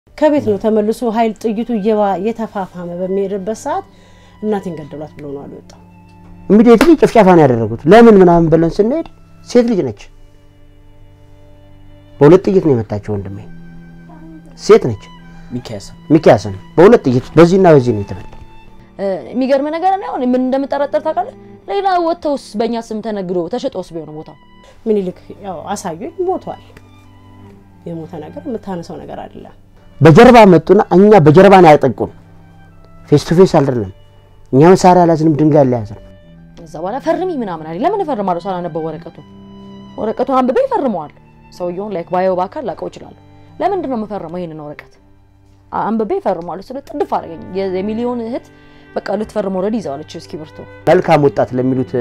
ከቤት ነው ተመልሶ ኃይል ጥይቱ የተፋፋመ በሚሄድበት ሰዓት እናቴን ገደሏት ብሎ ነው አልወጣው ኢሚዲየትሊ ጭፍጨፋ ነው ያደረጉት ለምን ምናምን ብለን ስንሄድ ሴት ልጅ ነች በሁለት ጥይት ነው የመታቸው ወንድሜ ሴት ነች ሚኪያስ በሁለት ጥይት በዚህና በዚህ ነው የተመታ የሚገርም ነገር ነው አሁን ምን እንደምጠረጠር ታውቃለህ ሌላ ወጥተውስ በእኛ ስም ተነግሮ ተሸጦስ ቢሆን ቦታው ምን ይልክ ያው አሳዩኝ ሞቷል የሞተ ነገር የምታነሳው ነገር አይደለም በጀርባ መጡና እኛ በጀርባ ነው ያጠቁን ፌስ ቱ ፌስ አይደለም እኛ መሳሪያ ያላዝንም ድንጋይ ያላዝን እዛ በኋላ ፈርሚ ምናምን አይደል ለምን ፈርማለሁ ሳላነበው ወረቀቱን አንብቤ ፈርመዋል ሰውየውን ላይክ ባዮ ባካል ላቀው ይችላል ለምን ነው መፈረመው ይሄንን ወረቀት አንብቤ ፈርመዋል ስለ ጥድፍ አረጋኝ የሚሊዮን እህት በቃ ልትፈርም ኦሬዲ ይዛለች እስኪብርቶ መልካም ወጣት ለሚሉት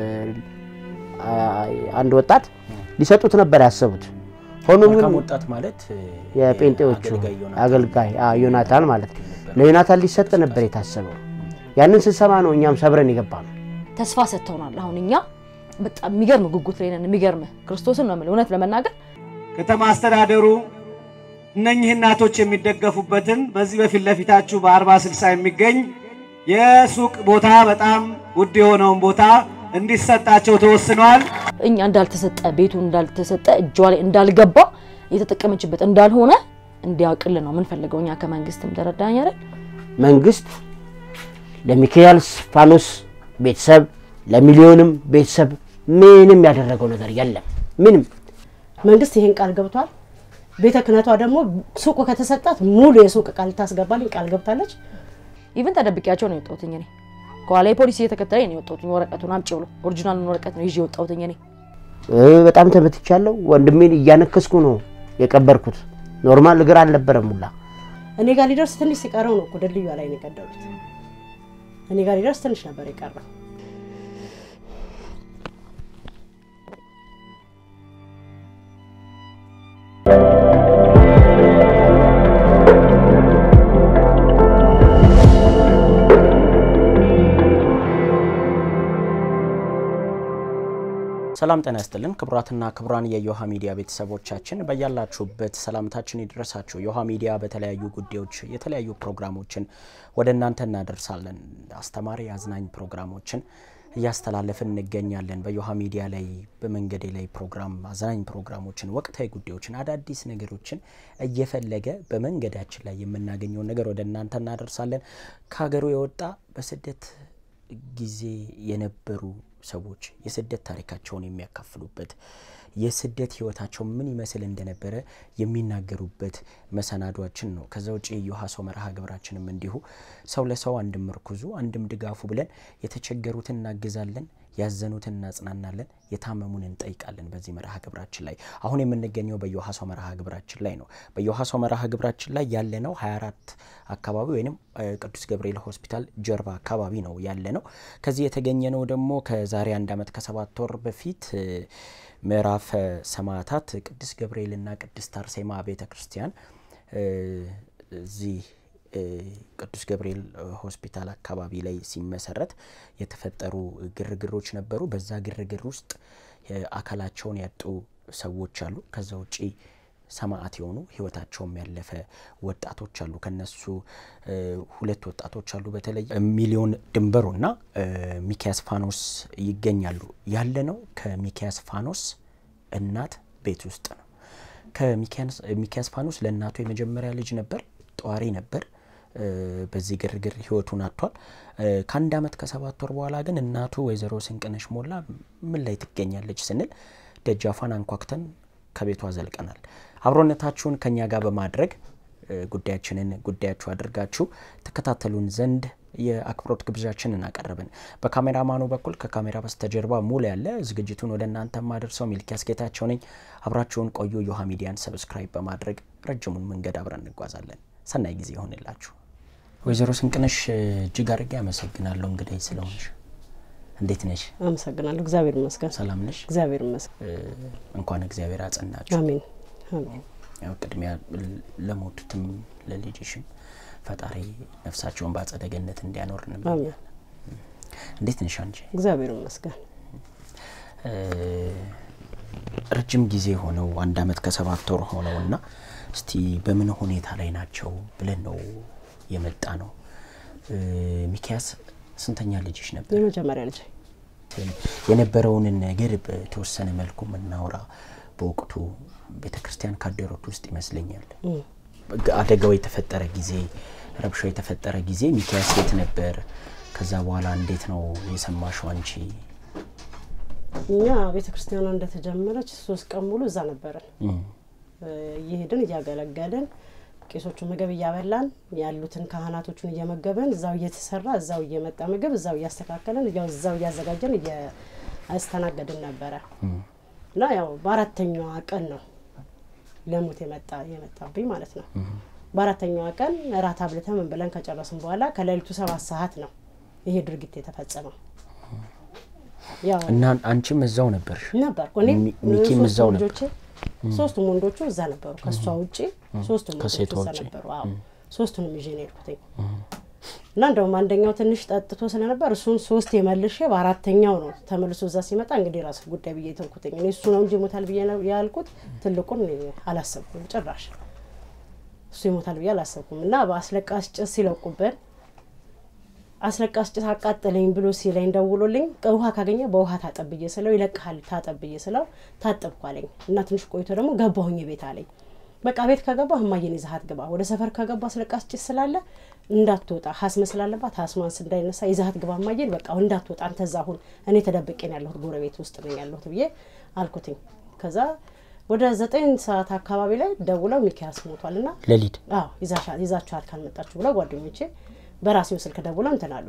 አንድ ወጣት ሊሰጡት ነበር ያሰቡት ሆኖም መልካም ወጣት ማለት የጴንጤዎቹ አገልጋይ ዮናታን ማለት ለዮናታን ሊሰጥ ነበር የታሰበው ያንን ስንሰማ ነው እኛም ሰብረን ይገባናል ተስፋ ሰጥተውናል አሁን እኛ በጣም የሚገርም ጉጉት ላይ ነን የሚገርም ክርስቶስን ነው ማለት እውነት ለመናገር ከተማ አስተዳደሩ እነኚህ እናቶች የሚደገፉበትን በዚህ በፊት ለፊታችሁ በ40/60 የሚገኝ የሱቅ ቦታ በጣም ውድ የሆነውን ቦታ እንዲሰጣቸው ተወስኗል እኛ እንዳልተሰጠ ቤቱ እንዳልተሰጠ እጇ ላይ እንዳልገባ የተጠቀመችበት እንዳልሆነ እንዲያውቅልን ነው ምን ፈልገውኛ ከመንግስትም ተረዳኝ አይደል መንግስት ለሚኪያስ ፋኖስ ቤተሰብ ለሚሊዮንም ቤተሰብ ምንም ያደረገው ነገር የለም ምንም መንግስት ይሄን ቃል ገብቷል ቤተ ክህነቷ ደግሞ ሱቁ ከተሰጣት ሙሉ የሱቅ ቃል ታስገባልኝ ቃል ገብታለች ኢቭን ተደብቂያቸው ነው የወጣሁት እኔ ኳላይ ፖሊስ እየተከተለኝ ነው የወጣሁት ወረቀቱን አምጪ ብሎ ኦሪጂናል ወረቀት ነው ይዤ የወጣሁት እኔ በጣም ተመትቻለሁ ወንድሜን እያነከስኩ ነው የቀበርኩት ኖርማል እግር አልነበረም ሙላ እኔ ጋር ሊደርስ ትንሽ ሲቀረው ነው ደልዩ ላይ ነው የቀደሉት እኔ ጋር ሊደርስ ትንሽ ነበር የቀረው ሰላም ጤና ይስጥልን ክብራትና ክብራን የዮሃ ሚዲያ ቤተሰቦቻችን በእያላችሁበት ሰላምታችን ይድረሳችሁ ዮሃ ሚዲያ በተለያዩ ጉዳዮች የተለያዩ ፕሮግራሞችን ወደናንተ እናደርሳለን አስተማሪ አዝናኝ ፕሮግራሞችን ያስተላልፈን እንገኛለን በዮሃ ሚዲያ ላይ በመንገዴ ላይ ፕሮግራም አዝናኝ ፕሮግራሞችን ወቅታዊ ጉዳዮችን አዳዲስ ነገሮችን እየፈለገ በመንገዳችን ላይ የምናገኘው ነገር ወደናንተ እናደርሳለን ከሀገሩ የወጣ በስደት ጊዜ የነበሩ ሰዎች የስደት ታሪካቸውን የሚያካፍሉበት የስደት ህይወታቸው ምን ይመስል እንደነበረ የሚናገሩበት መሰናዷችን ነው ከዛውጪ የዮሃ ሰው መርሃ ግብራችንም እንዲሁ ሰው ለሰው አንድም ምርኩዙ አንድም ድጋፉ ብለን የተቸገሩትን እናግዛለን ያዘኑትን እናጽናናለን የታመሙን እንጠይቃለን በዚህ መርሃ ግብራችን ላይ አሁን የምንገኘው በዮሃ ሰው መርሃ ግብራችን ላይ ነው በዮሃ ሰው መርሃ ግብራችን ላይ ያለነው 24 አካባቢ ወይንም ቅዱስ ገብርኤል ሆስፒታል ጀርባ አካባቢ ነው ያለነው ከዚህ የተገኘነው ደግሞ ከዛሬ 1 አመት ከ7 ወር በፊት ምዕራፍ ሰማዕታት ቅዱስ ገብርኤልና ቅድስት አርሴማ ቤተክርስቲያን እዚህ ቅዱስ ገብርኤል ሆስፒታል አካባቢ ላይ ሲመሰረት የተፈጠሩ ግርግሮች ነበሩ በዛ ግርግር ውስጥ አካላቸውን ያጡ ሰዎች አሉ ከዛውጪ ሰማዕት የሆኑ ህይወታቸውም ያለፈ ወጣቶች አሉ ከነሱ ሁለት ወጣቶች አሉ በተለይ ሚሊዮን ድንበሩና ሚኪያስ ፋኖስ ይገኛሉ ያለነው ከሚኪያስ ፋኖስ እናት ቤት ውስጥ ነው ከሚኪያስ ፋኖስ ለእናቱ የመጀመሪያ ልጅ ነበር ጧሪ ነበር በዚህ ግርግር ህይወቱን አጥቷል ከአንድ አመት ከ7 ወር በኋላ ግን እናቱ ወይዘሮ ስንቅነሽ ሞላ ምን ላይ ትገኛለች ስንል ደጃፋን አንኳክተን ከቤቷ ዘልቀናል አብሮነታችሁን ከኛ ጋር በማድረግ ጉዳያችሁ አድርጋችሁ ተከታተሉን ዘንድ የአክብሮት ግብዣችንን አቀረብን በካሜራማኑ በኩል ከካሜራ በስተጀርባ ሙሉ ያለ ዝግጅቱን ወደናንተ ማድረሰው ሚኪያስ ጌታቸው ነኝ አብራችሁን ቆዩ ዮሃ ሚዲያን ሰብስክራይብ በማድረግ ረጅሙን መንገድ አብረን እንጓዛለን ሰናይ ጊዜ ይሁንላችሁ ወይዘሮ ስንቅነሽ እጅግ አድርጌ አመሰግናለሁ እንግዲህ ስለሆንሽ እንዴት ነሽ አመሰግናለሁ እግዚአብሔር ይመስገን ሰላም ነሽ እግዚአብሔር ይመስገን እንኳን እግዚአብሔር አጸናችሁ አሜን አሜን ያው ቅድሚያ ለሞቱትም ለልጅሽም ፈጣሪ ነፍሳቸውን ባጸደ ገነት እንዲያኖር እንመኛለን እንዴት ነሽ አንቺ እግዚአብሔር ይመስገን ረጅም ጊዜ ሆነው 1 አመት ከ7 ወር ሆነውና እስቲ በምን ሁኔታ ላይ ናቸው ብለን ነው የመጣ ነው ሚኪያስ ስንተኛ ልጅሽ ነበር የመጀመሪያ ልጅ የነበረውን ነገር በተወሰነ መልኩ መናወራ በወቅቱ ቤተክርስቲያን ካደሮት ውስጥ ይመስለኛል አደጋው የተፈጠረ ጊዜ ረብሻው የተፈጠረ ጊዜ ሚኪያስ የት ነበር ከዛ በኋላ እንዴት ነው የሰማሽው አንቺ እኛ ቤተክርስቲያኗ እንደተጀመረች 3 ቀን ሙሉ እዛ ነበርን ይሄድን ያገለገለን ቄሶቹ ምግብ ያበላን ያሉትን ካህናቶቹን እየመገበን እዛው እየተሰራ እዛው እየመጣ ምግብ እዛው ያስተካከለን እዛው ያዘጋጀን ያስተናገድን ነበር እና ያው በአራተኛው ቀን ነው ለሞት የመጣብኝ ማለት ነው በአራተኛው ቀን ራት አብልተን ምን ብለን ከጨረስን በኋላ ከሌሊቱ 7 ሰዓት ነው ይሄ ድርጊት የተፈጸመው ያው እና አንቺም እዛው ነበርሽ እኔ ሚኪም እዛው ነበር ሶስቱም ወንዶቹ እዛ ነበሩ ከሷ ውጪ ሶስቱም እዛ ነበሩ አዎ ሶስቱንም ይዤ ነው የሄድኩት እና እንደውም አንደኛው ትንሽ ጠጥቶ ስለነበር እሱን 3 የመልሼ በአራተኛው ነው ተመልሶ እዛ ሲመጣ እንግዲህ ራስ ጉዳይ ብዬ ተንኩትኝ እኔ እሱ ነው እንጂ ሞታል ብዬ ያልኩት ትልቁን አላሰብኩም ጭራሽ እሱ ይሞታል ብዬ አላሰብኩም እና በአስለቃሽ ጭስ ሲለቁበት አስለቃሽ ጭስ አቃጠለኝ ብሎ ሲለኝ ደውሎልኝ ውሃ ካገኘ በውሃ ታጠብዬ ስለው ይለቅሃል ታጠብዬ ስለው ታጠብኳለኝ እና ትንሽ ቆይቶ ደግሞ ገባሁኝ ቤት አለኝ በቃ ቤት ከገባሁ እማዬን ይዛሃት ግባ ወደ ሰፈር ከገባ አስለቃሽ ጭስ ስላለ እንዳትወጣ ሀስመ ስላለባት ሀስማን እንዳይነሳ ይዛሃት ግባ እማዬን በቃ እንዳትወጣ አንተ እዛሁን እኔ ተደብቄን ያለሁት ጎረቤት ውስጥ ነኝ ያለሁት ብዬ አልኩትኝ ከዛ ወደ 9 ሰዓት አካባቢ ላይ ደውለው ሚኪያስ ሞቷልና ለሊት ይዛቻል ካልመጣችሁ ብለው ጓደኞቼ በራሴው ስልክ ደውለው እንተናሉ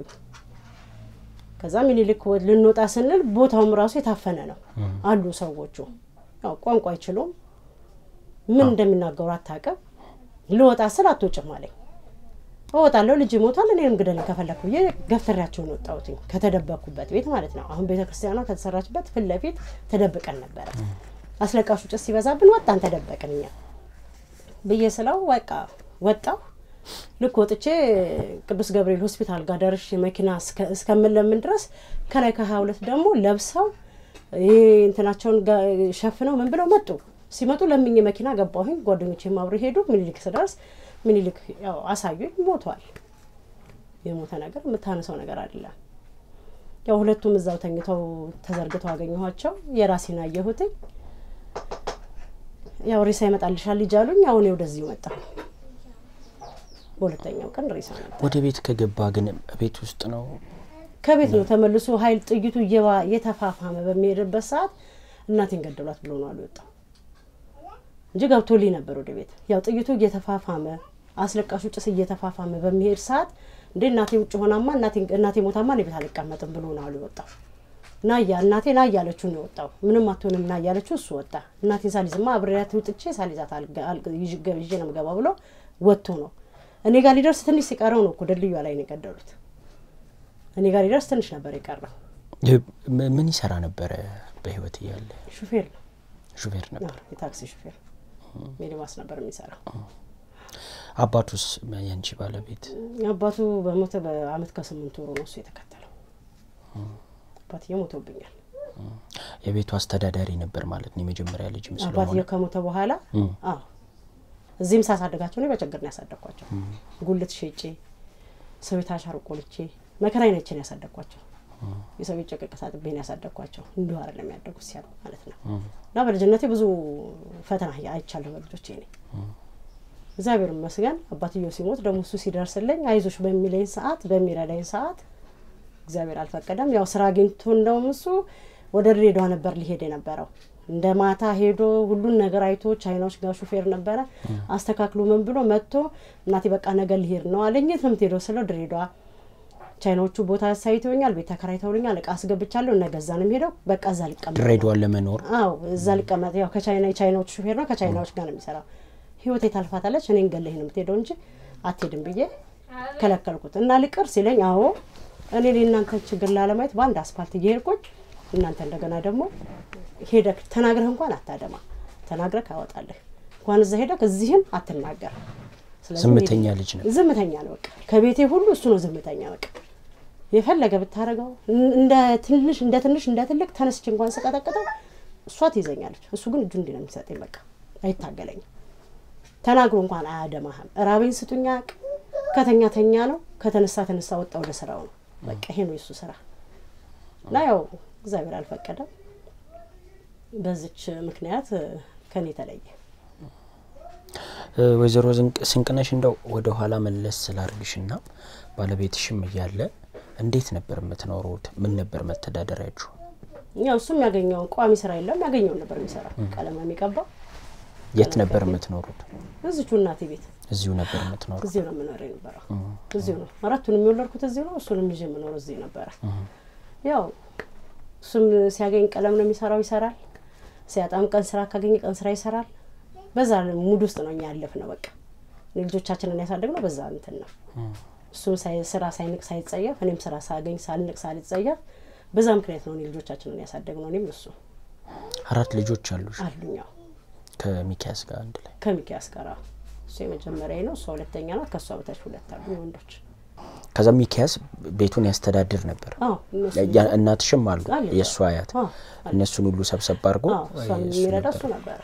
ከዛ ሚኒሊክ ልንወጣ ስንል ቦታውም ራሱ የታፈነ ነው አሉ ሰዎቹ ያው ቋንቋ አይችሉም ምን እንደሚናገሩ አታውቅም ልወጣ ስል አትወጭም አለኝ ወጣለው ልጅ ሞቷል እኔም ግደልኝ ከፈለኩ ገፍተሪያቸው ነው ወጣሁትኝ ከተደበኩበት ቤት ማለት ነው አሁን ቤተክርስቲያኗ ከተሰራችበት ፊት ለፊት ተደብቀን ነበር አስለቃሹ ጭስ ሲበዛብን ወጣን ተደበቅንኛ በየስላው በቃ ወጣው ልክ ወጥቼ ቅዱስ ገብርኤል ሆስፒታል ጋር ደርሼ መኪና እስከምለምን ድረስ ከላይ ከ22 ደግሞ ለብሰው ይሄ እንትናቸውን ሸፍነው ምን ብለው መጡ ሲመጡ ለምኝ መኪና ገባሁኝ ጓደኞቼ ማብረ ሄዱ ሚኒሊክ ስደርስ ሚኒሊክ ያው አሳዩኝ ሞቷል የሞተ ነገር የምታነሳው ነገር አይደለም ያው ሁለቱም እዛው ተኝተው ተዘርግተው አገኘኋቸው የራሴን አየሁት ያው ሬሳ ይመጣልሻል ይጃሉኝ አሁን ወደዚህ ወጣ በሁለተኛው ቀን ሬሳ መጣ ወደ ቤት ከገባ ግን ቤት ውስጥ ነው ከቤት ነው ተመልሶ ኃይል ጥይቱ የተፋፋመ በሚሄድበት ሰዓት እናቴን ገደሏት ብሎ ነው አልወጣው እንጂ ገብቶልኝ ነበር ወደ ቤት ያው ጥይቱ የተፋፋመ አስለቃሹ ጭስ የተፋፋመ በሚሄድ ሰዓት እንደ እናቴ ውጭ ሆናማ እናቴ ሞታማ ነው ቤት አልቀመጥም ብሎ ነው አልወጣው እናቴ ና ያለችው ነው ወጣው ምንም አትሆንም ና ያለችው እሱ ወጣ እናቴ ሳሊዝማ አብሬያት ውጥቼ ሳሊዛት ይዤ ነው መገባ ብሎ ወጥቶ ነው እኔ ጋር ሊደርስ ትንሽ ሲቀረው ነው ድልድዩ ላይ ነው የገደሉት እኔ ጋር ሊደርስ ትንሽ ነበር የቀረው ምን ይሰራ ነበር በህይወት ያለ ሹፌር ነበር የታክሲ ሹፌር ሚኒባስ ነበር የሚሰራው አባቱስ ያንቺ ባለቤት አባቱ በሞተ በአመት ከ8 ወር ነው እሱ የተከተለው አባቱ የሞተብኛል የቤቱ አስተዳዳሪ ነበር ማለት ነው የመጀመሪያ ልጅ መስሎ አባቱ ከሞተ በኋላ እዚህም ሳሳደጋቸው ነው በቸገር ነው ያሳደግኳቸው ጉልት ሸጬ ሰውታ ሻርቆልቼ መከራይ ነችን ያሳደግኳቸው የሰው ጨቀቀሳት በእኔ ያሳደግኳቸው እንዲሁ አይደለም ያደጉት ሲያሉ ማለት ነው እና በልጅነቴ ብዙ ፈተና አይቻለሁ በልጆቼ ነኝ እግዚአብሔር ይመስገን አባትየው ሲሞት ደግሞ እሱ ሲደርስልኝ አይዞሽ በሚለኝ ሰዓት በሚረዳኝ ሰዓት እግዚአብሔር አልፈቀደም ያው ስራ አግኝቶ እንደውም እሱ ወደ ድሬዳዋ ነበር ሊሄድ የነበረው እንደ ማታ ሄዶ ሁሉን ነገር አይቶ ቻይናዎች ጋር ሹፌር ነበር አስተካክሉ ምን ብሎ መጥቶ እናቴ በቃ ነገ ሊሄድ ነው አለኝ ትምትሄዶ ስለው ድሬዳዋ ቻይናዎቹ ቦታ ሳይተውኛል ቤት ተከራይተውልኛል እቃ አስገብቻለሁ ነገዛንም ሄደው በቃ እዛ ሊቀመጥ ድሬዳዋ ለመኖር እዛ ሊቀመጥ ያው ከቻይናዎች ሹፌር ነው ከቻይናዎች ጋር ነው የሚሰራው ህይወቴ ታልፋታለች እኔን ገለህ ነው የምትሄደው እንጂ አትሄድም ብዬ ከለከልኩት እና ልቅር ሲለኝ አዎ እኔ ለእናንተ ችግር ላለማየት ባንድ አስፋልት እየሄድኩኝ እናንተ እንደገና ደግሞ ሄደክ ተናግረህ እንኳን አታደማ ተናግረህ አወጣለህ እንኳን እዛ ሄደክ እዚህም አትናገር ዝምተኛ ልጅ ነው ዝምተኛ ነው በቃ ከቤቴ ሁሉ እሱ ነው ዝምተኛ በቃ የፈለገ ብታረጋው እንደ ትልቅ ተነስች እንኳን ሰቀጠቀጠው እሷ ትይዘኛለች እሱ ግን እጁ እንዲህ ነው የሚሰጠኝ በቃ አይታገለኝም ተናግሮ እንኳን አያደማህም ራቤን ስጡኛ ከተኛ ነው ከተነሳ ወጣ ወደ ስራው ነው በቃ ይሄ ነው እሱ ስራ እና ያው እግዚአብሔር አልፈቀደም በዚች ምክንያት ከኔ ተለየ ወይዘሮ ስንቅነሽ እንደው ወደ ኋላ መለስ ስላርግሽና ባለቤትሽም ይያለ እንዴት ነበር የምትኖሩት ምን ነበር መተዳደሪያችሁ ያው እሱም ያገኘው ቋሚ ስራ የለም ያገኘው ነበር የሚሰራ ቀለም የሚቀባው የት ነበር የምትኖሩት እዚሁ እናቴ ቤት እዚሁ ነበር የምትኖሩት እዚሁ ነው የምኖረው ነበር እዚሁ ነው አራቱን የሚወለድኩት እዚሁ ነው እሱንም ይዤ የምኖረው እዚሁ ነበር ያው እሱም ሲያገኝ ቀለም ነው የሚሰራው ይሰራል ሲያጣም ቀን ስራ ካገኘ ቀን ስራ ይሰራል በዛ ሙድ ውስጥ ነው ያለፍነው በቃ ልጆቻችንን ያሳደግነው በዛ እንትን ነው እሱም ስራ ሳይንቅ ሳይጸየፍ እኔም ስራ ሳገኝ ሳልንቅ ሳልጸየፍ በዛ ምክንያት ነው ልጆቻችንን ያሳደግነው እኔም እሱ አራት ልጆች አሉሽ አሉኛው ከሚኪያስ ጋር አንድ ላይ ከሚኪያስ ጋር እሱ የመጀመሪያ ነው እሱ ሁለተኛ ነው ከሷ በታች ሁለት አሉ ወንዶች ከዛ ሚኪያስ ቤቱን ያስተዳድር ነበር እናትሽም አሉ የሷ አያት እነሱን ሁሉ ሰብሰብ አድርጎ እሷ የሚረዳሱ ነበር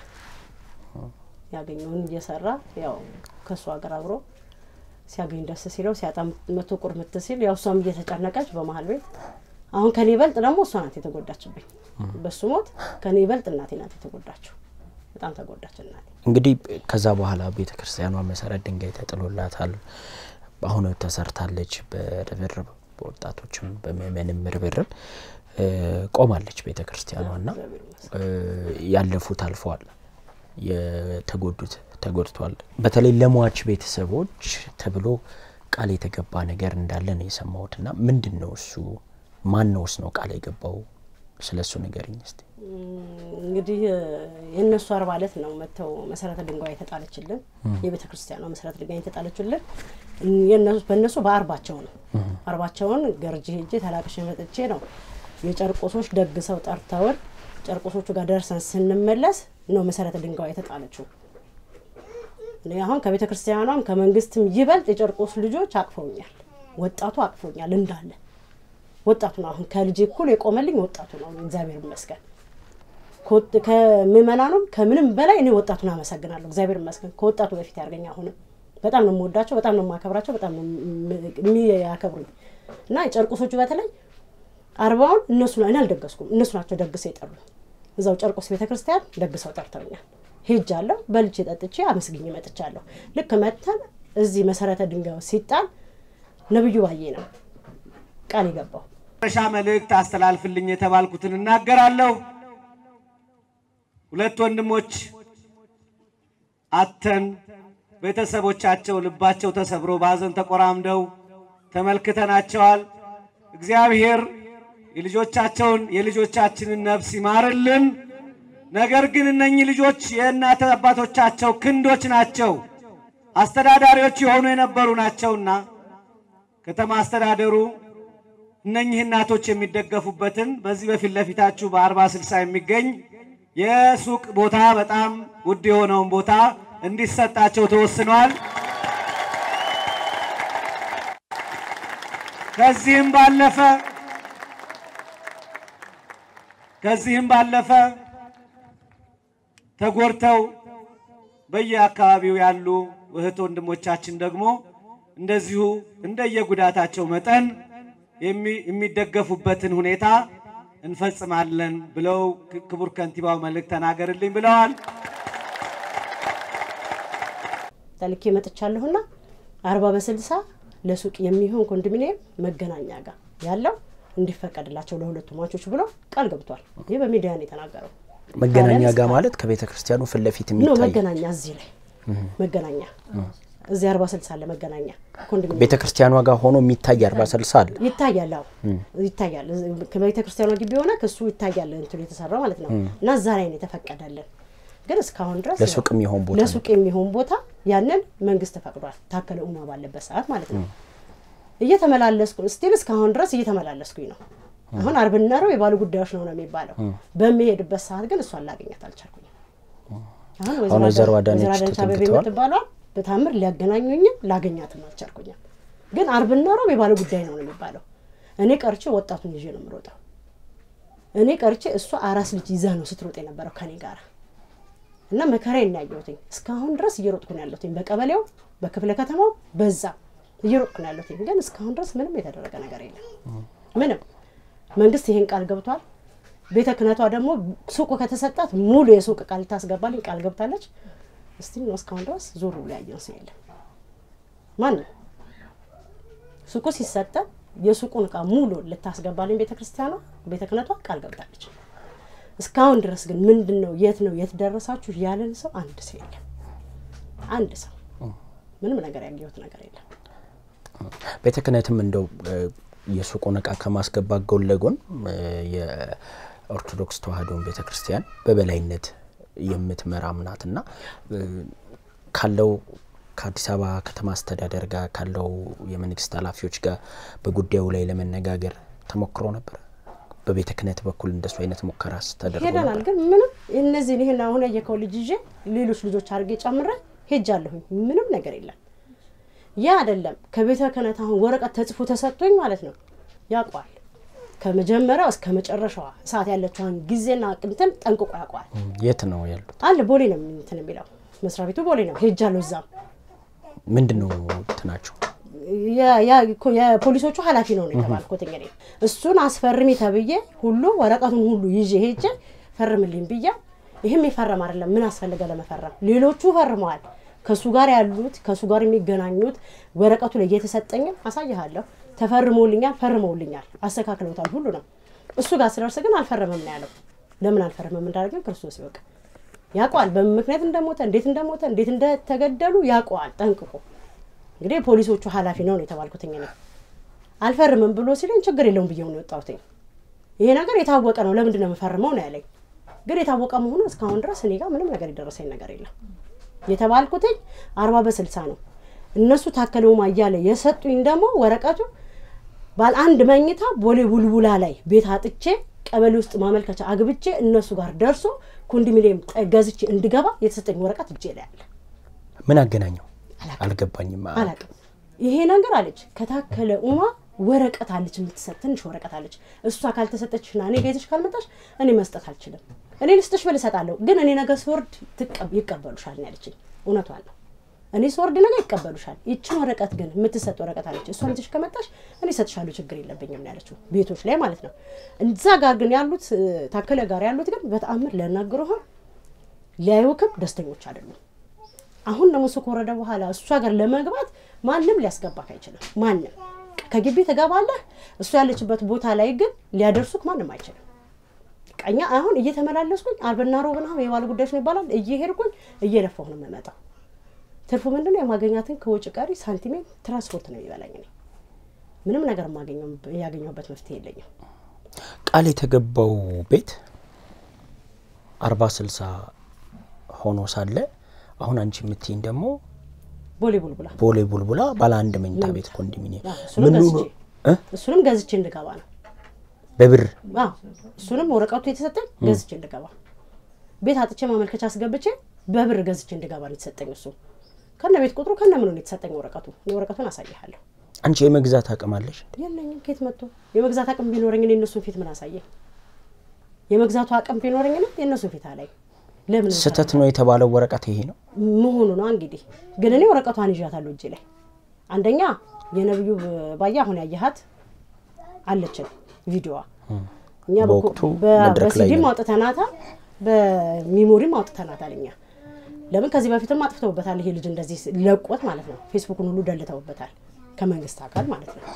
ያገኘውን እየሰራ ያው ከሷ ጋር አብሮ ሲያገኝ ደስ ሲለው ሲያጣም መቶ ቁርምት ሲል ያው እሷም እየተጨነቀች በመሃል ቤት አሁን ከኔ ይበልጥ ደግሞ እሷ ናት የተጎዳችብኝ በሱ ሞት ከኔ ይበልጥ እናቴ ናት የተጎዳችው በጣም ተጎዳች እናቴ እንግዲህ ከዛ በኋላ ቤተክርስቲያኗ መሰረት ድንጋይ ተጥሎላታል አሁን ተሰርታለች በርብርብ በወጣቶችም በመመንም ርብርብ ቆማለች ቤተክርስቲያኗና ያለፉት አልፈዋል የተጎዱት ተጎድቷል በተለይ ለሟች ቤተሰቦች ተብሎ ቃል የተገባ ነገር እንዳለ ነው የሰማሁትና ምንድነው እሱ ማን ነው ቃል የገባው ስለሱ ነገርኝ እስቲ እንግዲህ የነሱ 40 አለት ነው መተው መሰረተ ድንጋይ ተጣለችልን የቤተክርስቲያኗ መሰረተ ድንጋይ ተጣለችልን የነሱ በእነሱ በ40 ነው 40ውን ገርጂ ሄጄ ተላቅሽ መጥቼ ነው የጨርቆሶች ደግሰው ጠርተውን ጨርቆሶቹ ጋር ደርሰን ስንመለስ ነው መሰረተ ድንጋይ ተጣለችው እኔ አሁን ከቤተክርስቲያኗም ከመንግስትም ይበልጥ የጨርቆስ ልጆች አቅፈውኛል ወጣቱ አቅፈውኛል እንዳለ ወጣቱ ነው አሁን ከልጅ እኩል የቆመልኝ ወጣቱ ነው እግዚአብሔር ይመስገን ከመመናኑም ከምንም በላይ እኔ ወጣቱን አመሰግናለሁ እግዚአብሔር ይመስገን ከወጣቱ በፊት ያርገኛ አሁን በጣም ነው የምወዳቸው በጣም ነው የማከብራቸው በጣም ነው የሚያከብሩኝ እና የጨርቆሶቹ በተለይ 40ውን እነሱ ነው እኔ አልደገስኩም እነሱ ናቸው ደግሰው ይጠሩኝ እዛው ጨርቆስ ቤተክርስቲያን ደግሰው ጠርተውኛል ሄጃለሁ በልቼ ጠጥቼ አመስግኜ መጥቻለሁ ልክ መተን እዚህ መሰረተ ድንጋዩ ሲጣል ነብዩ ባዬ ነው ቃል ይገባው ረሻ መልእክት አስተላልፍልኝ የተባልኩትን እናገራለሁ ሁለት ወንድሞች አተን ቤተሰቦቻቸው ልባቸው ተሰብሮ ባዘን ተቆራምደው ተመልክተናቸዋል እግዚአብሔር የልጆቻችንን ነፍስ ይማርልን ነገር ግን እነኚህ ልጆች የእናት አባቶቻቸው ክንዶች ናቸው አስተዳዳሪዎች የሆኑ የነበሩ ናቸውና ከተማ አስተዳደሩ እነኚህ እናቶች የሚደገፉበትን በዚህ በፊት ለፊታችሁ በ40/60 የሚገኝ የሱቅ ቦታ በጣም ውድ የሆነውን ቦታ እንዲሰጣቸው ተወስኗል ከዚህም ባለፈ ተጎርተው በየአካባቢው ያሉ እህት ወንድሞቻችን ደግሞ እንደዚሁ እንደየጉዳታቸው መጠን የሚደገፉበትን ሁኔታ እንፈጽማለን ብለው ክቡር ከንቲባው መልእክት ተናገርልኝ ብለዋል ታልኬ መጥቻለሁና 40/60 ለሱቅ የሚሆን ኮንዶሚኒየም መገናኛ ጋር ያለው እንዲፈቀድላቸው ለሁለቱ ማቾች ብሎ ቃል ገብቷል ይሄ በሚዲያ ነው የተናገረው መገናኛ ጋር ማለት ከቤተክርስቲያኑ ፍለፊት የሚታይ ነው መገናኛ እዚህ ላይ መገናኛ እዚህ 40/60 አለ መገናኛ ኮንዶሚኒየም ቤተክርስቲያኑ ጋር ሆኖ የሚታይ 40/60 አለ ይታያል ከቤተክርስቲያኑ ግቢ ሆነ ከሱ ይታያል እንትን የተሰራው ማለት ነው እና እዛ ላይ ነው የተፈቀደልን ግን እስካሁን ድረስ ለሱቅ የሚሆን ቦታ ያንን መንግስት ተፈቅዷል ታከለ ኡማ ባለበት ሰዓት ማለት ነው እየተመላለስኩ ስቲል እስካሁን ድረስ እየተመላለስኩኝ ነው አሁን አርብናረው የባሉ ጉዳዮች ነው የሚባለው በሚሄድበት ሰዓት ግን እሷን ላገኛት አልቻልኩኝ አሁን ወይዘሮ አዳነች ተባሏል በታምር ሊያገናኙኝ ላገኛትም አልቻልኩኝ ግን አርብናረው የባሉ ጉዳይ ነው የሚባለው እኔ ቀርቼ ወጣቱን ይዤ ነው የምሮጠው እኔ ቀርቼ እሷ አራስ ልጅ ይዛ ነው ስትሮጥ የነበረው ከኔ ጋር እና መከራዬን ያየሁት እስካሁን ድረስ እየሮጥኩ ነው ያለሁት በቀበሌው በክፍለ ከተማው በዛ እየሮጥኩ ነው ያለሁት ግን እስካሁን ድረስ ምንም የተደረገ ነገር የለም ምንም መንግስት ይሄን ቃል ገብቷል ቤተ ክህነቷ ደግሞ ሱቁ ከተሰጣት ሙሉ የሱቅ ቃል ታስገባልኝ ቃል ገብታለች እስቲ ነው እስካሁን ድረስ ዞሩ ላይ ያየው የለም ማን ሱቁ ሲሰጣ የሱቁን ቃል ሙሉ ልታስገባልኝ ቤተ ክህነቷ ቃል ገብታለች እስካሁን ድረስ ግን ምንድነው የት ደረሳችሁ ያለን ሰው አንድ ሰው የለም አንድ ሰው ምንም ነገር ያየሁት ነገር የለም ቤተ ክህነትም እንደው የሱቁን ቃል ከማስገባት ጎን ለጎን የኦርቶዶክስ ተዋህዶ ቤተ ክርስቲያን በበላይነት የምትመራም ናትና ካለው ከአዲስ አበባ ከተማ አስተዳደር ጋር ካለው የመንግስት ኃላፊዎች ጋር በጉዳዩ ላይ ለመነጋገር ተሞክሮ ነበር በቤተ ክህነት በኩል እንደሱ አይነት ሙከራስ ተደርጎ ሄደናል ግን ምንም እነዚህ ይሄን አሁን ያየከው ልጅ ይዤ ሌሎች ልጆች አርጌ ጨምረ ሄጃለሁ ምንም ነገር የለም ያ አይደለም ከቤተ ክህነት አሁን ወረቀት ተጽፎ ተሰጥቶኝ ማለት ነው ያቋል ከመጀመሪያው እስከ መጨረሻው ሰዓት ያለችውን ጊዜና ቅንተም ጠንቅቆ ያቋል የት ነው ያሉት አለ ቦሌ ነው እንትን የሚለው መስሪያ ቤቱ ቦሌ ነው ሄጃለሁ እዛ ምንድነው እንትናቸው የፖሊሶቹ ኃላፊ ነው የተባልኩት እንግዲህ እሱን አስፈርሚ ተብዬ ሁሉ ወረቀቱን ሁሉ ይዤ ሄጄ ፈርምልኝ ብያ ይሄም ይፈረም አይደለም ምን አስፈልገ ለመፈረም ሌሎቹ ፈርመዋል ከሱ ጋር ያሉት ከሱ ጋር የሚገናኙት ወረቀቱ ላይ የተሰጠኝ አሳያለሁ ተፈርሞልኛል ፈርመውልኛል አስተካክለውታል ሁሉ ነው እሱ ጋር ስለርስ ግን አልፈረመም ነው ያለው ለምን አልፈረመም እንዳደረገ ክርስቶስ ይወቅ ያቋል በምክንያት እንደሞተ እንዴት እንደተገደሉ ያቋል ጠንቅቆ እንግዲህ ፖሊሶቹ ኃላፊ ነው የተባልኩትኝ ነው አልፈርምም ብሎ ሲለኝ ችግር የለውም ብየው ነው ወጣሁትኝ ይሄ ነገር የታወቀ ነው ለምን እንደም ፈርመው ነው ያለኝ ግን የታወቀ መሆኑ እስካሁን ድረስ እኔ ጋር ምንም ነገር ይደረሰኝ ነገር የለም የተባልኩትኝ 40 በ60 ነው እነሱ ታከለው ማያለ የሰጡኝ ደግሞ ወረቀቱ ባል አንድ መኝታ ቦሌ ቡልቡላ ላይ ቤት አጥቼ ቀበሌ ውስጥ ማመልከቻ አግብቼ እነሱ ጋር ደርሶ ኮንዶሚኒየም ገዝቼ እንድገባ የተሰጠኝ ወረቀት እጄ ላይ አለ ምን አገናኘው አልገባኝም አላቀም ይሄ ነገር አለች ከታከለ ወረቀት አለች የምትሰጥንሽ ወረቀት አለች እሷ ካልተሰጠችና እኔ ገይተሽ ካልመጣሽ እኔ መስጠት አልችልም እኔ ልስጥሽ በለሰጣለሁ ግን እኔ ነገ ሶርድ ይቀበሉሻል ያለችኝ እውነቷን ነው እኔ ሶርድ ነገ ይቀበሉሻል ይችን ወረቀት ግን የምትሰጥ ወረቀት አለች እሷ ልጅሽ ከመጣሽ እኔ ሰጥሻለሁ ችግር የለብኝም ያለችው ቤቶች ላይ ማለት ነው እንዛ ጋር ግን ያሉት ታከለ ጋር ያሉት ግን በተአምር ለናገሩህ ሊያዩክም ደስተኞች አይደሉም አሁን ደግሞ ከወረደ በኋላ እሷ ጋር ለመግባት ማንንም ሊያስገባክ አይችልም ማንንም ከግቢ ተጋባለህ እሷ ያለችበት ቦታ ላይ ግን ሊያደርሱክ ማንንም አይችልም ቀኛ አሁን እየተመላለስኩኝ አርበና ሮብና የባለ ጉዳዮች ነው ይባላል እየሄድኩኝ እየለፈው ነው መመጣው ትርፉ ምንድነው የማገኛትን ከውጭ ቀሪ ሳንቲሜን ትራንስፖርት ነው ይበላኝ ነው ምንም ነገር ያገኘሁበት መፍትሄ የለኝም ቃል የተገባው ቤት 40-60 ሆኖ ሳለ አሁን አንቺ ምትይን ደግሞ ቦሌ ቡልቡላ ባለ አንድ መኝታ ቤት ኮንዶሚኒየም እሱንም ገዝቼ እንድገባ ነው በብር እሱንም ወረቀቱ የተሰጠኝ ገዝቼ እንድገባ ቤት አጥቼ ማመልከቻ አስገብቼ በብር ገዝቼ እንድገባ ነው የተሰጠኝ እሱ ከነ ቤት ቁጥሩ ከነ ምን ነው የተሰጠኝ ወረቀቱን አሳያለሁ አንቺ የመግዛት አቅም አለሽ የለኝም ከየት መጥቶ የመግዛት አቅም ቢኖርኝ እነሱ ፊት ምን አሳየኝ የመግዛቱ አቅም ቢኖርኝ እነሱ ፊት አላይ ለምን ስተት ነው የተባለው ወረቀት ይሄ ነው መሆኑ ነው እንግዲህ ግን እኔ ወረቀቷን ይዣታለሁ እጄ ላይ አንደኛ የነብዩ ባያ አሁን ያያሃት አለች ቪዲዮዋ እኛ በሲዲ ማውጣታናታ በሚሞሪ ማውጣታናታ ለኛ ለምን ከዚህ በፊትም አጥፍተውበታል ይሄ ልጅ እንደዚህ ለቆት ማለት ነው ፌስቡክን ሁሉ ደልተውበታል ከመንግስት አካል ማለት ነው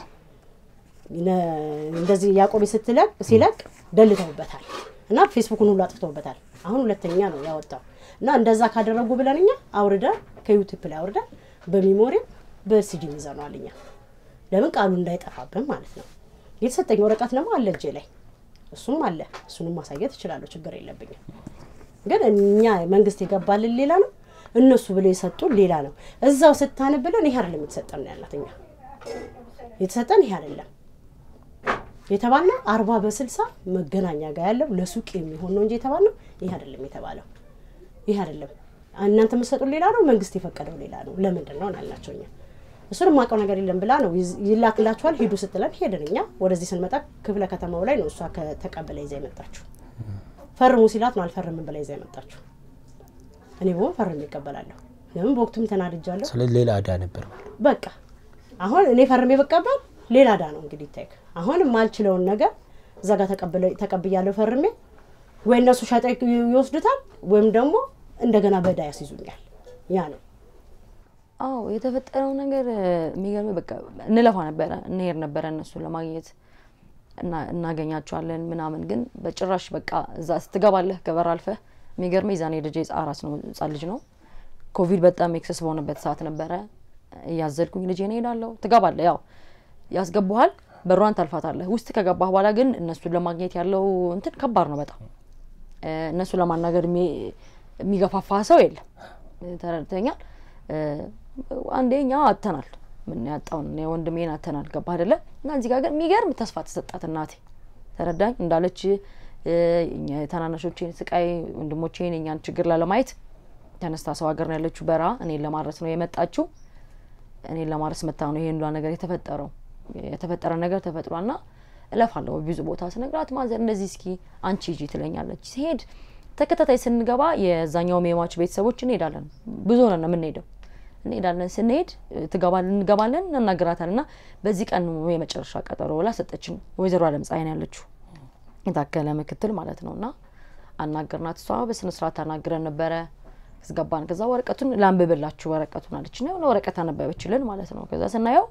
እንደዚህ ያቆብ ሲለቅ ደልተውበታል እና ፌስቡክን ሁሉ አጥፍተውበታል አሁን ሁለተኛ ነው ያወጣው እና እንደዛ ካደረጉ ብለንኛ አውርዳ ከዩቲዩብ ላይ አውርዳ በሚሞሪ በሲዲ ይዘናልኛ ለምን ቃሉ እንዳይጠፋብን ማለት ነው የተሰጠኝ ወረቀት ነው አለ እጄ ላይ እሱንም ማሳየት ይችላል ችግር የለብኝም ግን እኛ መንግስት ይገባልን ሌላ ነው እነሱ ብለው ይሰጡን ሌላ ነው እዛው ስታነብለን ይሄ አይደለም የተሰጠን ያላተኛ የተሰጠን ይሄ አይደለም የተባለው 40 በ60 መገናኛ ጋር ያለው ለሱቅ የሚሆን ነው እንጂ የተባለው ይሄ አይደለም የተባለው ይሄ አይደለም እናንተ መስጠቱ ሌላ ነው መንግስት የፈቀደው ሌላ ነው ለምንድን ነው አላልናቸውኛ እሱንም ማቀው ነገር የለም ብላ ነው ይላክላችኋል ሄዱ ስትለን ሄደንኛ ወደዚህ ስንመጣ ክፍለ ከተማው ላይ ነው እሷ ከተቀበለ ይዘ የመጣችው ፈርሙ ሲላት ነው አልፈርምም ብላ ይዘ የመጣችው እኔ ቦን ፈርሜ እቀበላለሁ ለምን በወቅቱም ተናድጃለሁ ስለዚህ ሌላ አዳ ነበር በቃ አሁን እኔ ፈርሜ በቀበል ሌላ አዳ ነው እንግዲህ ታይክ አሁን ማልችለውን ነገር ዘጋ ተቀበያለሁ ፈርሜ ወይ እነሱ ሻጣይ ይወስዱታል ወይም ደግሞ እንደገና በዳ ያስይዙኛል ያ ነው አው የተፈጠረው ነገር የሚገርም በቃ እንለፋ ነበር እንሄድ ነበር እነሱ ለማግኘት እና እናገኛቸዋለን ምናምን ግን በጭራሽ በቃ እዛ ስትገባለህ ገበር አልፈ የሚገርም ይዛኔ ልጅ አራስ ነው ጻልጅ ነው ኮቪድ በጣም ኤክሰስ ሆነበት ሰዓት ነበር ያዘልኩኝ ልጅ እኔ ሄዳለሁ ትገባለህ ያው ያስገቡሃል በሯን ታልፋታለህ ውስጥ ከገባህ በኋላ ግን እነሱ ለማግኘት ያለው እንትን ከባድ ነው በጣም እነሱ ለማናገር የሚገፋፋ ሰው የለም ተረድተኛል አንደኛ አተናል ምን ያጣውን ነው ወንድሜን አተናል ገባ አይደለ እና እዚህ ጋር ግን የሚገርም ተስፋ ተሰጣት እናቴ ተረዳኝ እንዳለች የታናናሾቼን ስቃይ ወንድሞቼን የኛን ችግር ለማየት ተነስታ ሰው ሀገር ነው ያለችው በራ እኔን ለማረስ ነው የመጣችው እኔን ለማረስ መጣ ነው ይሄን ነገር የተፈጠረ ነገር ተፈጥሯልና እለፋለሁ ብዙ ቦታ ስነግራት ማዘር እንደዚህ እስኪ አንቺ ሂጂ ትለኛለች ሲሄድ ተከታታይ ስንገባ የዛኛው ሜማች ቤተሰቦች እንሄዳለን ብዙ ነው የምንሄደው እንሄዳለን ስንሄድ እንገባለን እናግራታልና በዚህ ቀን ነው የመጨረሻ ቀጠሮ ብላ ሰጠችን ወይዘሮ አለም ፀሐይ ነው ያለችው የታከለ ምክትል ማለት ነውና አናገርናት እሷ በስነ ስርዓት አናግረን ነበር እስገባን ከዛ ወረቀቱን ላንብብላችሁ ወረቀቱን አለች ነው ወረቀት አነበበችልን ማለት ነው ከዛ ስናየው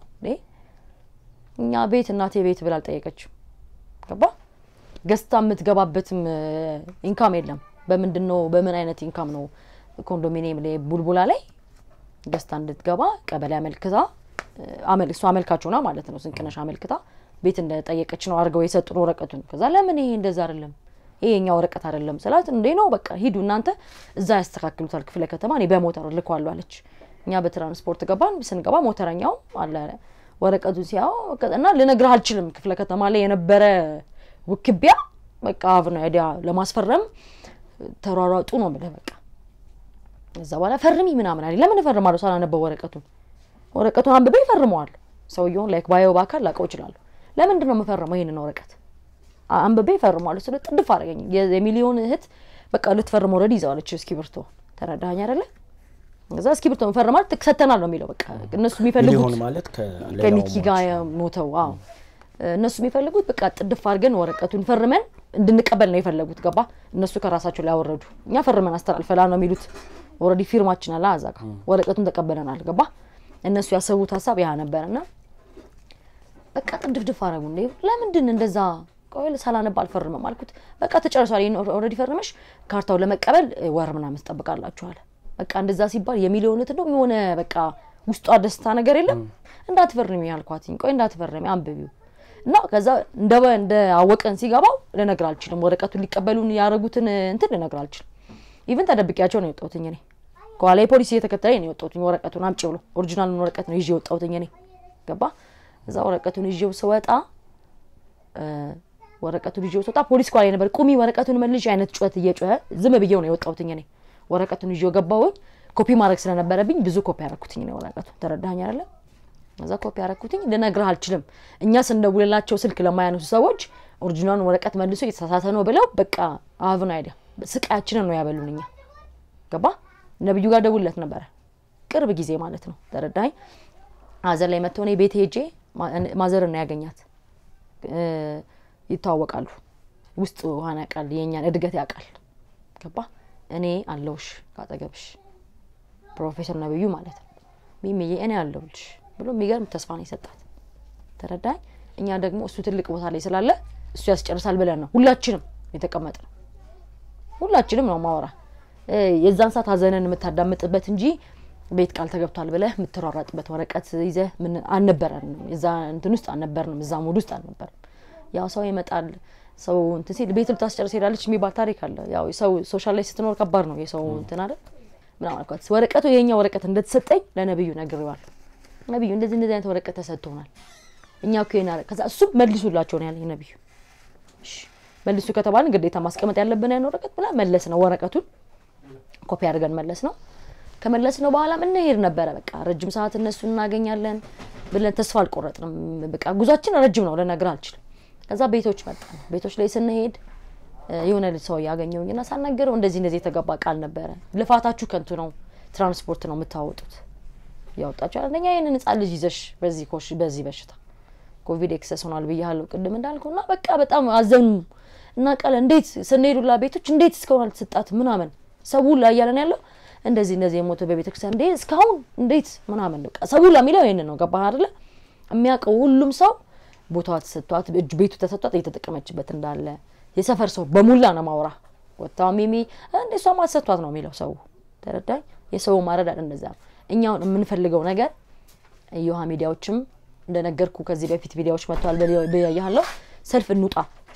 እኛ ቤት እናቴ ቤት ብላ አልጠየቀችው ገባ ገስታ የምትገባበትም ኢንካም የለም በምንድነው በምን አይነት ኢንካም ነው ኮንዶሚኒየም ላይ ቡልቡላ ላይ ገስታ እንድትገባ ቀበሌ አመልክታ እሱ አመልካቹና ማለት ነው ስንቅነሽ አመልክታ ቤት እንደጠየቀች ነው አርገው የሰጡን ወረቀቱን ከዛ ለምን ይሄ እንደዛ አይደለም ይሄኛ ወረቀት አይደለም ስላት እንዴ ነው በቃ ሂዱ እናንተ እዛ ያስተካክሉታል ክፍለ ከተማ እኔ በሞተር ልኳሉ አለች እኛ በትራንስፖርት ገባን ስንገባ ሞተረኛው አለ ወረቀቱ ሲያው እና ልነግርህ አልችልም ክፍለ ከተማ ላይ የነበረ ውክቢያ በቃ አብና አይዲያ ለማስፈረም ተሯሯጡ ነው ማለት በቃ እዛ በኋላ ፈርሚ ምናምን አይደል ለምን ፈርማለሁ ሳላነበው ወረቀቱን አንብቤ ፈርመዋል ሰውየውን ላይክ ባየው ባካል ላቀው ይችላል ለምን ነው መፈረመው ይሄን ነው ወረቀት አንብቤ ፈርመዋል ስለ ጥድፍ አረጋኝ የሚሊዮን እህት በቃ ልትፈርም ኦሬዲ ይዛለች እስኪብርቶ ተረዳኸኝ አይደለ እዛ እስኪብርቶ ፈርማል ተከተናል ነው የሚለው በቃ እነሱ የሚፈልጉት ሚሊዮን ማለት ከሚኪ ጋር ሞተው እነሱ የሚፈልጉት በቃ ጥድፍ አርገን ወረቀቱን ፈርመን እንድንቀበል ነው የፈለጉት ገባ እነሱ ከራሳቸው ላይ አወረዱ እኛ ፈርመን አስተላልፈላ ነው የሚሉት ኦሬዲ ፊርማችን አላ አዛጋ ወረቀቱን ተቀበለናል ገባ እነሱ ያሰቡት ሐሳብ ያ ነበርና በቃ ጥድፍድፍ አረጉ እንዴ ለምንድን እንደዛ ቆይል ሳላነብ አልፈርመም አልኩት በቃ ተጨርሷል ኦሬዲ ፈርመሽ ካርታው ለመቀበል ወር ምናምን ተጠብቃላችሁ አለ በቃ እንደዛ ሲባል የሚሊዮን ነው የሆነ በቃ ውስጧ ደስታ ነገር የለም እንዳትፈርሚ ያልኳትኝ ቆይ እንዳትፈርሚ አንብቢው እና ከዛ እንደ አወቀን ሲገባው ለነገር አልችልም ወረቀቱን ሊቀበሉን ያረጉትን እንትን ለነገር አልችልም ኢቭን ተደብቂያቸው ነው የወጣሁትኝ እኔ ኳላይ ፖሊስ እየተከተለኝ ነው የወጣሁትኝ ወረቀቱን አምጪ ብሎ ኦሪጂናል ወረቀት ነው ይዤ የወጣሁትኝ እኔ ገባ እዛ ወረቀቱን ይዤው ስወጣ ወረቀቱን ይዤው ስወጣ ፖሊስ ኳላይ ነበር ቁሚ ወረቀቱን መልሽ አይነት ጩኸት እየጮኸ ዝም ብዬው ነው የወጣሁትኝ እኔ ወረቀቱን ይዤው ገባሁኝ ኮፒ ማድረግ ስለነበረብኝ ብዙ ኮፒ አረኩትኝ ነው ወረቀቱን ተረዳኸኝ አይደለ እዛ ኮፒ አረኩትኝ ልነግርህ አልችልም እኛ ስንደውልላቸው ስልክ ለማያነሱ ሰዎች ኦሪጂናል ወረቀት መልሶ የተሳሳተ ነው ብለው በቃ አብና አይደል ስቃያችንን ነው ያበሉንኛ ገባ ነብዩ ጋር ደውልለት ነበር ቅርብ ጊዜ ማለት ነው ተረዳኸኝ አዘር ላይ መጥቶ ነው ቤት ሄጄ ማዘር ነው ያገኛት ይታወቃሉ ውስጥ ዋና ቃል የኛን እድገት ያቃል ገባ እኔ አለውሽ ካጠገብሽ ፕሮፌሰር ነብዩ ማለት ነው ሚሚዬ እኔ አለውልሽ ብሎ የሚገርም ተስፋ ነው የሰጣት ተረዳኝ እኛ ደግሞ እሱ ትልቅ ቦታ ላይ ስላለ እሱ ያስጨርሳል ብለን ነው ሁላችንም የተቀመጥነው ሁላችንም ነው ማወራ የዛን ሰዓት አዘነን የምታዳምጥበት እንጂ ቤት ቃል ተገብቷል ብለህ የምትሯሯጥበት ወረቀት ይዘህ ምን አልነበረንም እዛ እንትን ውስጥ አልነበርንም እዛ ሙድ ውስጥ አልነበርንም ያው ሰው ይመጣል ሰው እንትን ሲል ቤት ልታስጨርስ ሄዳለች የሚባል ታሪክ አለ ያው ሰው ሶሻል ላይ ስትኖር ከባድ ነው የሰው እንትን አይደል ምናምን አልኳት ወረቀቱ የኛ ወረቀት እንደተሰጠኝ ለነብዩ ነግሬዋለሁ ነብዩ እንደዚህ አይነት ወረቀት ተሰጥቶናል እኛ እኮ ይናል ከዛ እሱ መልሱላቸው ነው ያለኝ ነብዩ እሺ መልሱ ከተባልን ግዴታ ማስቀመጥ ያለብን ያን ወረቀት ብላ መለስ ነው ወረቀቱን ኮፒ አድርገን መለስ ነው ከመለስ ነው በኋላ ምን ሄድ ነበር በቃ ረጅም ሰዓት እነሱ እናገኛለን ብለን ተስፋ አልቆረጥንም በቃ ጉዟችን ረጅም ነው ለነገር አልችልም ከዛ ቤቶች መጣን ቤቶች ላይ ስንሄድ የሆነ ሰው ያገኘውኝና ሳናገረው እንደዚህ የተገባ ቃል ነበር ልፋታችሁ ከንቱ ነው ትራንስፖርት ነው የምታወጡት ያወጣችሁ አንደኛ ይሄንን ህፃን ልጅ ይዘሽ በዚህ በሽታ ኮቪድ ኤክሰስ ሆኗል ብያለሁ ቅድም እንዳልኩና በቃ በጣም አዘኑ እና ቃል እንዴት ስንሄዱላ ቤቶች እንዴት እስካሁን አልተሰጣት ምናምን ሰው ላይ ያለን ያለው እንደዚህ የሞተ በቤተክርስቲያን እንዴት እስካሁን እንዴት ምናምን ነው ሰው ላይ የሚለው ይሄንን ነው ገባህ አይደለ የሚያቀው ሁሉም ሰው ቦታው ተሰጥቷት ቤቱ ተሰጥቷት እየተጠቀመችበት እንዳለ የሰፈር ሰው በሙላ ነው ማውራ ወጣው ሚሚ እንደ ሰው ማሰጥቷት ነው የሚለው ሰው ተረዳኝ የሰው ማረዳድ እንደዛ እኛው የምንፈልገው ነገር Eyoha ሚዲያዎችም እንደነገርኩ ከዚህ በፊት ቪዲዮዎች መጥቷል በያያለው ሰልፍ እንውጣ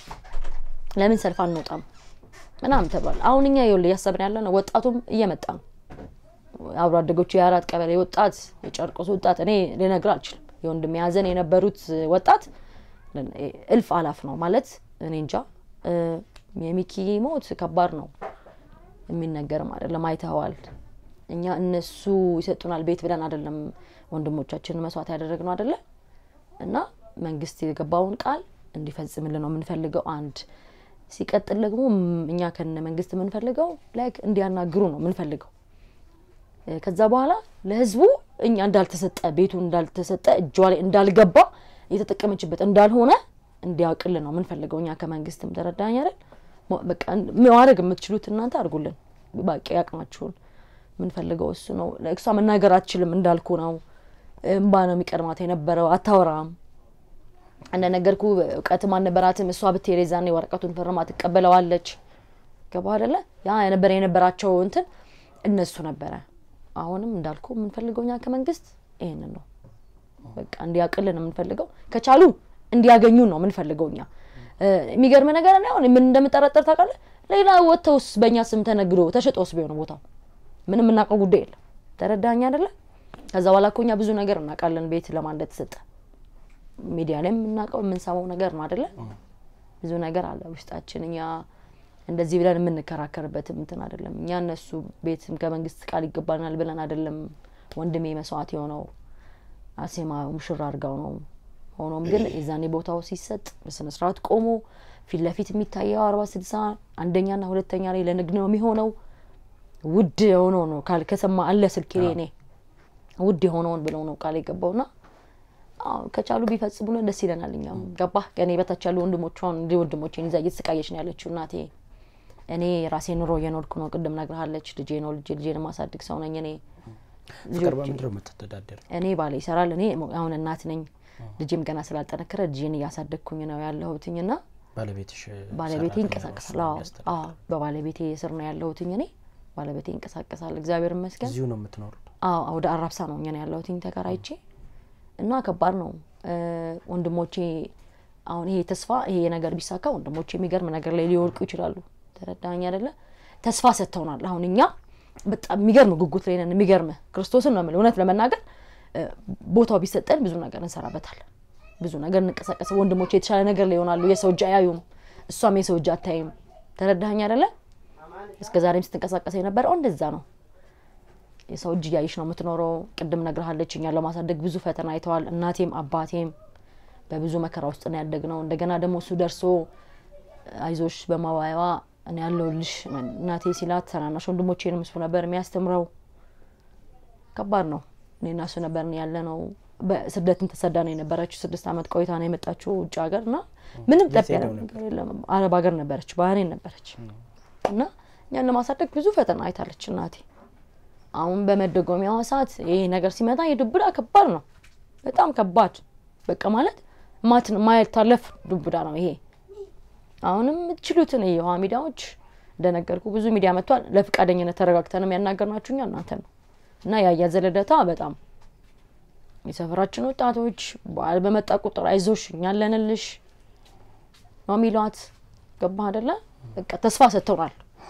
ለምን ሰልፍ አንውጣም ምናምን ተባለ አሁን እኛ ይኸውልህ ያሰብን ያለነው ወጣቱም እየመጣ ነው አብሮ አደጎቹ የአራት ቀበሌ ወጣት የጨርቆስ ወጣት እኔ ልነግር አልችልም የወንድም ያዘን የነበሩት ወጣት እልፍ አላፍ ነው ማለት እኔ እንጃ የሚኪ ሞት ከባድ ነው የሚነገር ማለት ለማይታዋል እኛ እነሱ ይሰጡናል ቤት ብለን አይደለም ወንድሞቻችን መስዋዕት ያደረግነው አይደለ እና መንግስት የገባውን ቃል እንዲፈጽምልን ነው የምንፈልገው አንድ ሲቀጥል ደግሞ እኛ ከነ መንግስት የምንፈልገው ላይክ እንዲያናግሩ ነው የምንፈልገው ከዛ በኋላ ለህዝቡ እኛ እንዳልተሰጠ ቤቱ እንዳልተሰጠ እጇ ላይ እንዳልገባ የተጠቀመችበት እንዳልሆነ እንዲያውቅልን ነው የምንፈልገው እኛ ከመንግስትም ተረዳኝ አይደል በቃ ማድረግ የምትችሉት እናንተ አድርጉልን በቃ ያቅማችሁን ምንፈልገው እሱ ነው ለእሷ መናገር አትችልም እንዳልኩ ነው እንባ ነው የሚቀርማት የነበረው አታወራም እንደ ነገርኩ እውቀት ማን ነበራትም እሷ በቴሬዛኔ ወረቀቱን ፈርማ ተቀበለዋለች ገባ አይደለ ያ የነበራቸው እንትን እነሱ ነበረ አሁንም እንዳልኩ ምንፈልገውኛ ከመንግስት ይሄንን ነው በቃ እንዲያቀልን ምንፈልገው ከቻሉ እንዲያገኙ ነው ምንፈልገውኛ የሚገርም ነገር ነው አሁን ምን እንደምጠረጠር ታውቃለህ ሌላ ወጥተውስ በእኛ ስም ተነግሮ ተሸጦስ ቢሆን ቦታው ምንም እናቀው ጉዳይ የለም ተረዳኛ አይደለ ከዛ ዋላኮኛ ብዙ ነገር እናቃለን ቤት ለማን እንደተሰጠ ሚዲያ ላይ እናቀው የምንሰማው ነገር ነው አይደለ ብዙ ነገር አለ ውስጣችን እኛ እንደዚህ ብለን የምንከራከርበት እንትን አይደለም እኛ እነሱ ቤትም ከመንግስት ቃል ይገባናል ብለን አይደለም ወንድሜ መስዋዕት የሆነው አሴማ ሙሽራ አርጋው ነው ሆኖም ግን የዛኔ ቦታው ሲሰጥ በስነ ስርዓት ቆሞ ፊት ለፊት የሚታየው 40-60 አንደኛና ሁለተኛ ላይ ለንግድ ነው የሚሆነው ውድ የሆነው ነው ካልከሰማ አለ ስልኬ እኔ ውድ የሆነውን ብለው ነው ቃል የገባውና ከቻሉ ቢፈጽሙልን ደስ ይለናልኛው ገባ ከኔ በታች ያሉ ወንድሞቼን ይዛ እየተሰቃየች ነው ያለችው እናቴ እኔ ራሴ ኑሮ የኖርኩ ነው ቅድም ነግራለች ልጄን ማሳደግ ሰው ነኝ እኔ ፍቅር በምድር መተዳደር እኔ ባለ ይሰራል እኔ አሁን እናት ነኝ ልጄም ገና ስላልጠነከረ ልጄን ያሳደግኩኝ ነው ያለሁትኝና ባለቤቴ እንቀሳቀሳል በባለቤቴ ስር ነው ያለሁትኝ እኔ ባለቤቴ እንቀሳቀሳል እግዚአብሔር ይመስገን እዚሁ ነው የምትኖሩት ወደ አራብሳ ነው እኛ ያለሁትኝ ተከራይቼ እና ከባድ ነው ወንድሞቼ አሁን ይሄ ተስፋ ይሄ ነገር ቢሳካ ወንድሞቼ የሚገርም ነገር ላይ ሊወርቁ ይችላሉ ተረዳኛ አይደለ ተስፋ ሰጥተውናል አሁን እኛ በጣም የሚገርም ጉጉት ላይ ነን የሚገርም ክርስቶስን ነው ማለት እውነት ለመናገር ቦታው ቢሰጠን ብዙ ነገር እንሰራበታለን ብዙ ነገር እንቀሳቀስ ወንድሞቼ የተሻለ ነገር ላይ ይሆናሉ የሰው እጅ አያዩም እሷም የሰው እጅ አታይም ተረዳኛ አይደለ እስከዛሬም ስትንቀሳቀስ የነበረው እንደዛ ነው የሰው እጅ ያይሽ ነው የምትኖረው ቅድም ነግራለች እኛ ለማሳደግ ብዙ ፈተና አይተዋል እናቴም አባቴም በብዙ መከራ ውስጥ ነው ያደግነው እንደገና ደግሞ እሱ ደርሶ አይዞሽ በማዋያዋ እኔ ያለውልሽ እናቴ ሲላት ተናናሽ ወንድሞቼንም እሱ ነበር የሚያስተምረው ከባድ ነው እኔና እሱ ነበር ያለነው በስደትም ተሰዳ ነው የነበረችው 6 አመት ቆይታ ነው የመጣችው ውጭ ሀገርና ምንም ጠፍያ የለም አረብ ሀገር ነበረች ባህሬን ነበረች እና ያን ለማሳደግ ብዙ ፈተና አይታለች እናቴ አሁን በመደጎሚያው ሰዓት ይሄ ነገር ሲመጣ የዱብዳ ከባድ ነው በጣም ከባድ በቃ ማለት ማይታለፍ ዱብዳ ነው ይሄ አሁንም ምትችሉትን Eyoha ሚዲያዎች እንደነገርኩ ብዙ ሚዲያ መጥቷል ለፍቃደኝነት ተረጋግተንም ያናገርናችሁኛ እናንተ ነው እና ያያዘለደታ በጣም የሰፈራችን ወጣቶች በዓል በመጣ ቁጥር አይዞሽ እኛለንልሽ ነው ሚሏት ገባ አይደለ በቃ ተስፋ ሰጥተውናል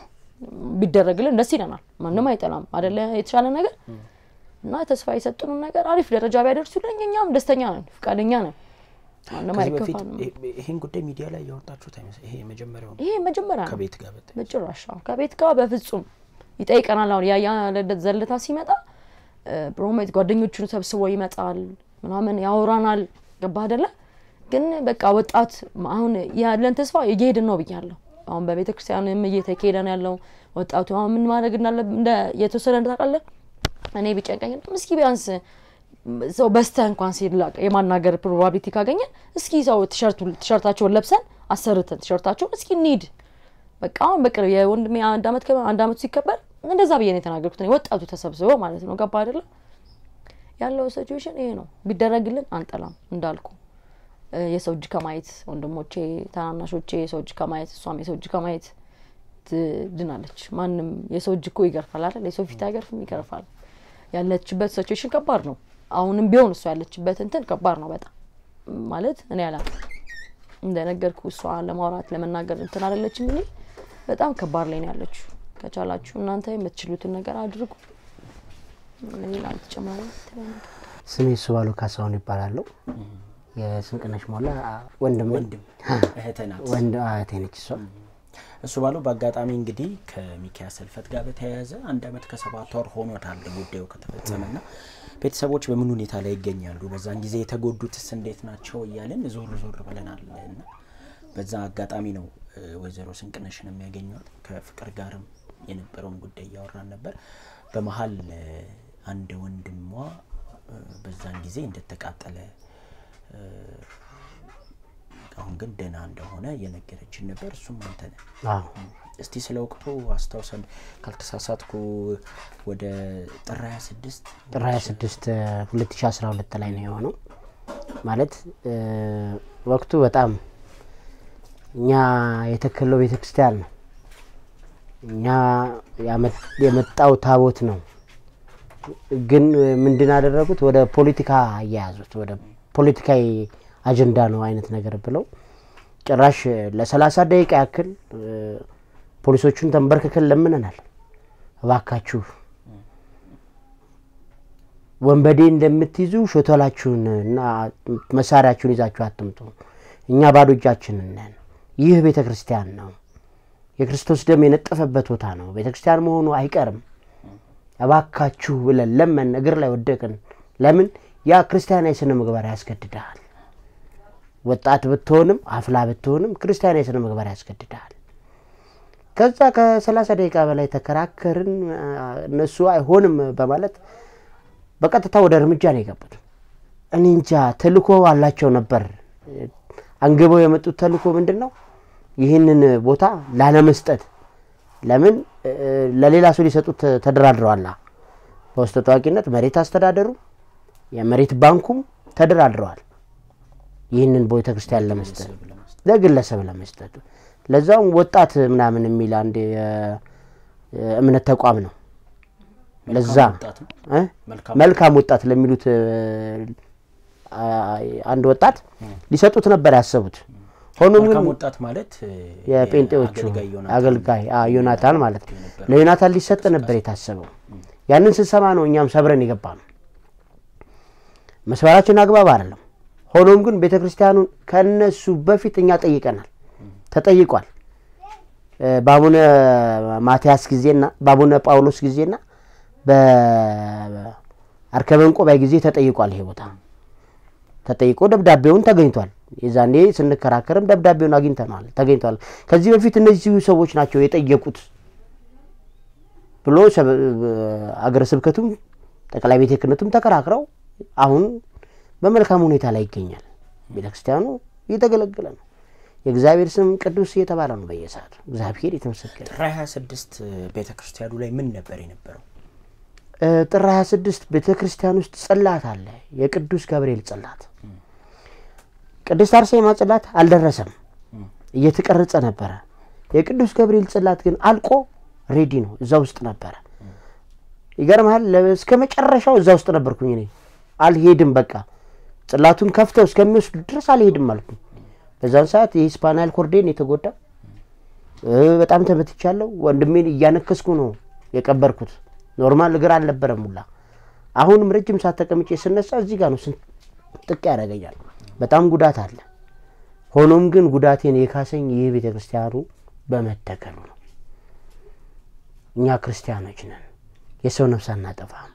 ቢደረግልን ደስ ይለናል ማንንም አይጠላም አይደለ የተሻለ ነገር እና ተስፋ የሰጡን ነገር አሪፍ ደረጃ ቢያደርሱልን እኛም ደስተኛ ነን ፍቃደኛ ነን ማንንም አይከፋም ይሄን ጉዳይ ሚዲያ ላይ ያወጣችሁት አይመስል ይሄ መጀመሪያው ነው ከቤት ጋር በጭራሻው ከቤት ጋር በፍጹም ይጠይቀናል አሁን ያ ዘለታ ሲመጣ ብሮሜት ጓደኞቹን ሰብስቦ ይመጣል ምናምን ያወራናል ገባ አይደለ ግን በቃ ወጣት አሁን ያለን ተስፋ እየሄድን ነው ብያለሁ አሁን በቤተክርስቲያንም እየተካሄደ ነው ያለው ወጣቱ አሁን ምን ማድረግ እንደ የተወሰነ እንደታቀለ እኔ ቢጨንቀኝ እስኪ ቢያንስ ሰው በስተ እንኳን ሲላቅ የማናገር ፕሮባቢሊቲ ካገኘ እስኪ ሰው ቲሸርታቸውን ለብሰን አሰርተን ቲሸርታቸውን እስኪ እንሂድ በቃ አሁን በቅርብ የወንድሜ አንድ አመት ሲከበር እንደዛ ብዬ ነው የተናገርኩት ነው ወጣቱ ተሰብስበው ማለት ነው ገባ አይደለ ያለው ሲቹዌሽን ይሄ ነው ቢደረግልን አንጠላም እንዳልኩ የሰው እጅ ከማየት ወንድሞቼ ታናናሾቼ የሰው እጅ ከማየት እሷም የሰው እጅ ከማየት ትድናለች ማንም የሰው እጅ እኮ ይገርፋል አይደል የሰው ፊት አይገርፍም ይገርፋል ያለችበት ሲቹዌሽን ከባድ ነው አሁንም ቢሆን እሷ ያለችበት እንትን ከባድ ነው በጣም ማለት እኔ ያላቅ እንደነገርኩ እሷ ለማውራት ለመናገር እንትን አይደለችም እንዴ በጣም ከባድ ላይ ነው ያለችው ከቻላችሁ እናንተ የምትችሉትን ነገር አድርጉ እኔ ላንተ ጨማሪ ስሜ ሱባሎ ካሳውን ይባላል የስንቅነሽ ሞላ ወንድም እህተና እህቴነች እሱ ባለው በአጋጣሚ እንግዲህ ከሚኪያስ ህልፈት ጋር በተያያዘ 1 አመት ከ7 ወር ሆኖታል ጉዳዩ ከተፈጸመና ቤተሰቦች በምን ሁኔታ ላይ ይገኛሉ በዛን ጊዜ የተጎዱትስ እንዴት ናቸው እያልን ዞር ብለናልና በዛ አጋጣሚ ነው ወይዘሮ ስንቅነሽን የሚያገኙት ከፍቅር ጋርም የነበረውን ጉዳይ ያወራን ነበር በመሃል አንድ ወንድሟ በዛን ጊዜ እንደተቃጠለ አሁን ግን ደና እንደሆነ የነገረችን ነበር እሱም አንተ ነህ እስቲ ስለወቅቱ አስተዋውሰን ካልተሳሳትኩ ወደ ጥር 26 2012 ላይ ነው የሆነው ማለት ወቅቱ በጣም እኛ የተከለው ቤተክርስቲያን ነው እኛ የመጣው ታቦት ነው ግን ምንድን አደረጉት ወደ ፖለቲካ ያያዙት ወደ ፖለቲካዊ አጀንዳ ነው አይነት ነገር ብለው ጭራሽ ለ30 ደቂቃ ያክል ፖሊሶቹን ተንበርክከን ለምነናል እባካችሁ ወንበዴ እንደምትይዙ ሾተላችሁና መሳሪያችሁን ይዛችሁ አትምጡ እኛ ባዶ እጃችንን ነን ይህ ቤተክርስቲያን ነው የክርስቶስ ደም የነጠፈበት ቦታ ነው ቤተክርስቲያን መሆኑ አይቀርም እባካችሁ ብለን ለምን እግር ላይ ወደቅን ለምን ያ ክርስቲያናዊ ስነ ምግባር ያስገድዳል ወጣት ብትሆንም አፍላ ብትሆንም ክርስቲያናዊ ስነ ምግባር ያስገድዳል ከዛ ከ30 ደቂቃ በላይ ተከራከርን እነሱ አይሆንም በማለት በቀጥታ ወደ እርምጃ ነው የገቡት እኔ እንጃ ተልኮ አላቸው ነበር አንገበው የመጡት ተልኮ ምንድነው ይሄንን ቦታ ላለመስጠት ለምን ለሌላ ሰው ሊሰጡት ተደራድረዋል በውስጥ ተዋቂነት መሬት አስተዳደሩ የመሬት ባንኩም ተደራድረዋል ይሄንን ቤተክርስቲያን ለመስጠት ለግለሰብ ለመስጠት ለዛው ወጣት ምናምን የሚል አንድ እምነት ተቋም ነው ለዛ መልካም ወጣት ለሚሉት አንድ ወጣት ሊሰጡት ነበር ያሰቡት ሆኖም ግን ወጣት ማለት የጴንጤዎቹ አገልጋይ ዮናታን ማለት ለዮናታን ሊሰጥ ነበር የታሰበው ያንን ስንሰማ ነው እኛም ሰብረን ይገባል መስዋዕታችን አግባብ አይደለም ሆኖም ግን ቤተክርስቲያኑን ከነሱ በፊት እኛ ጠይቀናል ተጠይቋል ባቡነ ማቲያስ ጊዜና ባቡነ ጳውሎስ ጊዜና በአርከበንቆ ባይ ጊዜ ተጠይቋል ይሄ ቦታ ተጠይቆ ደብዳቤውን ተገኝቷል የዛኔ ስንከራከርም ደብዳቤውን አግኝተናል ተገኝቷል ከዚህ በፊት እነዚህ ሰዎች ናቸው የጠየቁት ብሎ አገረ ስብከቱም ጠቅላይ ቤተ ክህነቱም ተከራክረው አሁን በመልካም ሁኔታ ላይ ይገኛል ቤተክርስቲያኑ እየተገለገለ ነው የእግዚአብሔር ስም ቅዱስ እየተባለ ነው በየሰዓቱ እግዚአብሔር የተመሰገነ ጥር 26 ቤተክርስቲያኑ ላይ ምን ነበር የነበረው ጥር 26 ቤተክርስቲያን ውስጥ ጽላት አለ የቅዱስ ገብርኤል ጽላት ቅዱስ አርሴማ ጽላት አልደረሰም እየተቀረጸ ነበር የቅዱስ ገብርኤል ጽላት ግን አልቆ ሬዲ ነው እዛ ውስጥ ነበር ይገርማል እስከ መጨረሻው እዛ ውስጥ ነበርኩኝ እኔ አልሄድም በቃ ጽላቱን ከፍተው እስከሚወስዱ ድረስ አልሄድም ማለት ነው በዛን ሰዓት የስፓናል ኮርዴን የተጎዳ በጣም ተመትቻለሁ ወንድሜን እያነከስኩ ነው የቀበርኩት ኖርማል እግር አልነበረም ሁላ አሁንም ረጅም ሰዓት ተቀምጬ ስነሳ እዚህ ጋር ነው ጥቅ ያደርገኛል በጣም ጉዳት አለ ሆኖም ግን ጉዳቴን የካሰኝ ይሄ ቤተክርስቲያኑ በመተከሉ ነው እኛ ክርስቲያኖች ነን የሰው ነፍስ አናጠፋም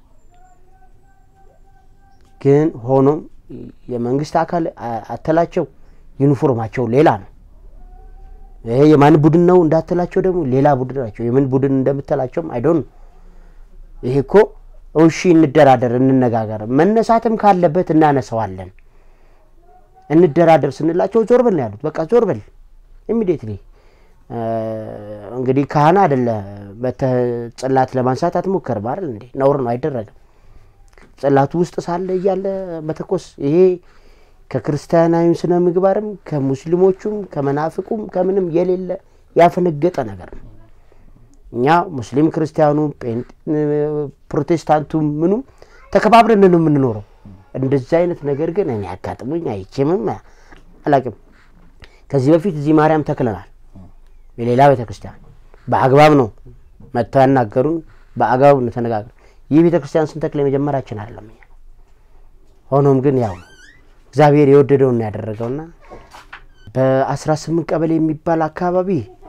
ግን ሆኖም የመንግስት አካል አተላቸው ዩኒፎርማቸው ሌላ ነው ይሄ የማን ቡድን ነው እንዳትላቸው ደግሞ ሌላ ቡድን ናቸው የምን ቡድን እንደምትላቸው አይ ዶንት ይሄ እኮ እሺ እንደራደር እንነጋገር መነሳትም ካለበት እናነሳዋለን እንደራደር ስንላቸው ዞር በል ያሉት በቃ ዞር በል ኢሚዲየትሊ እንግዲህ ካህና አይደለ በተጽላት ለማንሳት አትሞከር ማለት እንዴ ነውር ነው አይደረግም ጽላቱ ውስጥ ሳለ ይያለ በተኮስ ይሄ ከክርስቲያናዊ ስነ ምግባርም ከሙስሊሞቹም ከመናፍቁም ከምንም የሌለ ያፈነገጠ ነገር ነው እኛ ሙስሊም ክርስቲያኑ ፕሮቴስታንቱ ምኑም ተከባብረን ነው የምንኖረው እንደዚህ አይነት ነገር ግን እኔ አጋጥሞኝ አይቼምም አላቅም ከዚህ በፊት እዚህ ማርያም ተክለናል በሌላ ቤተክርስቲያን በአግባብ ነው መጥተው ያናገሩን በአግባብ ነው ተነጋገሩ ይህ ቤተክርስቲያን ስንተክለ መጀመሪያችን አይደለም ሆኖም ግን ያው እግዚአብሔር የወደደው ነው ያደረገውና በ18 ቀበሌ የሚባል አካባቢ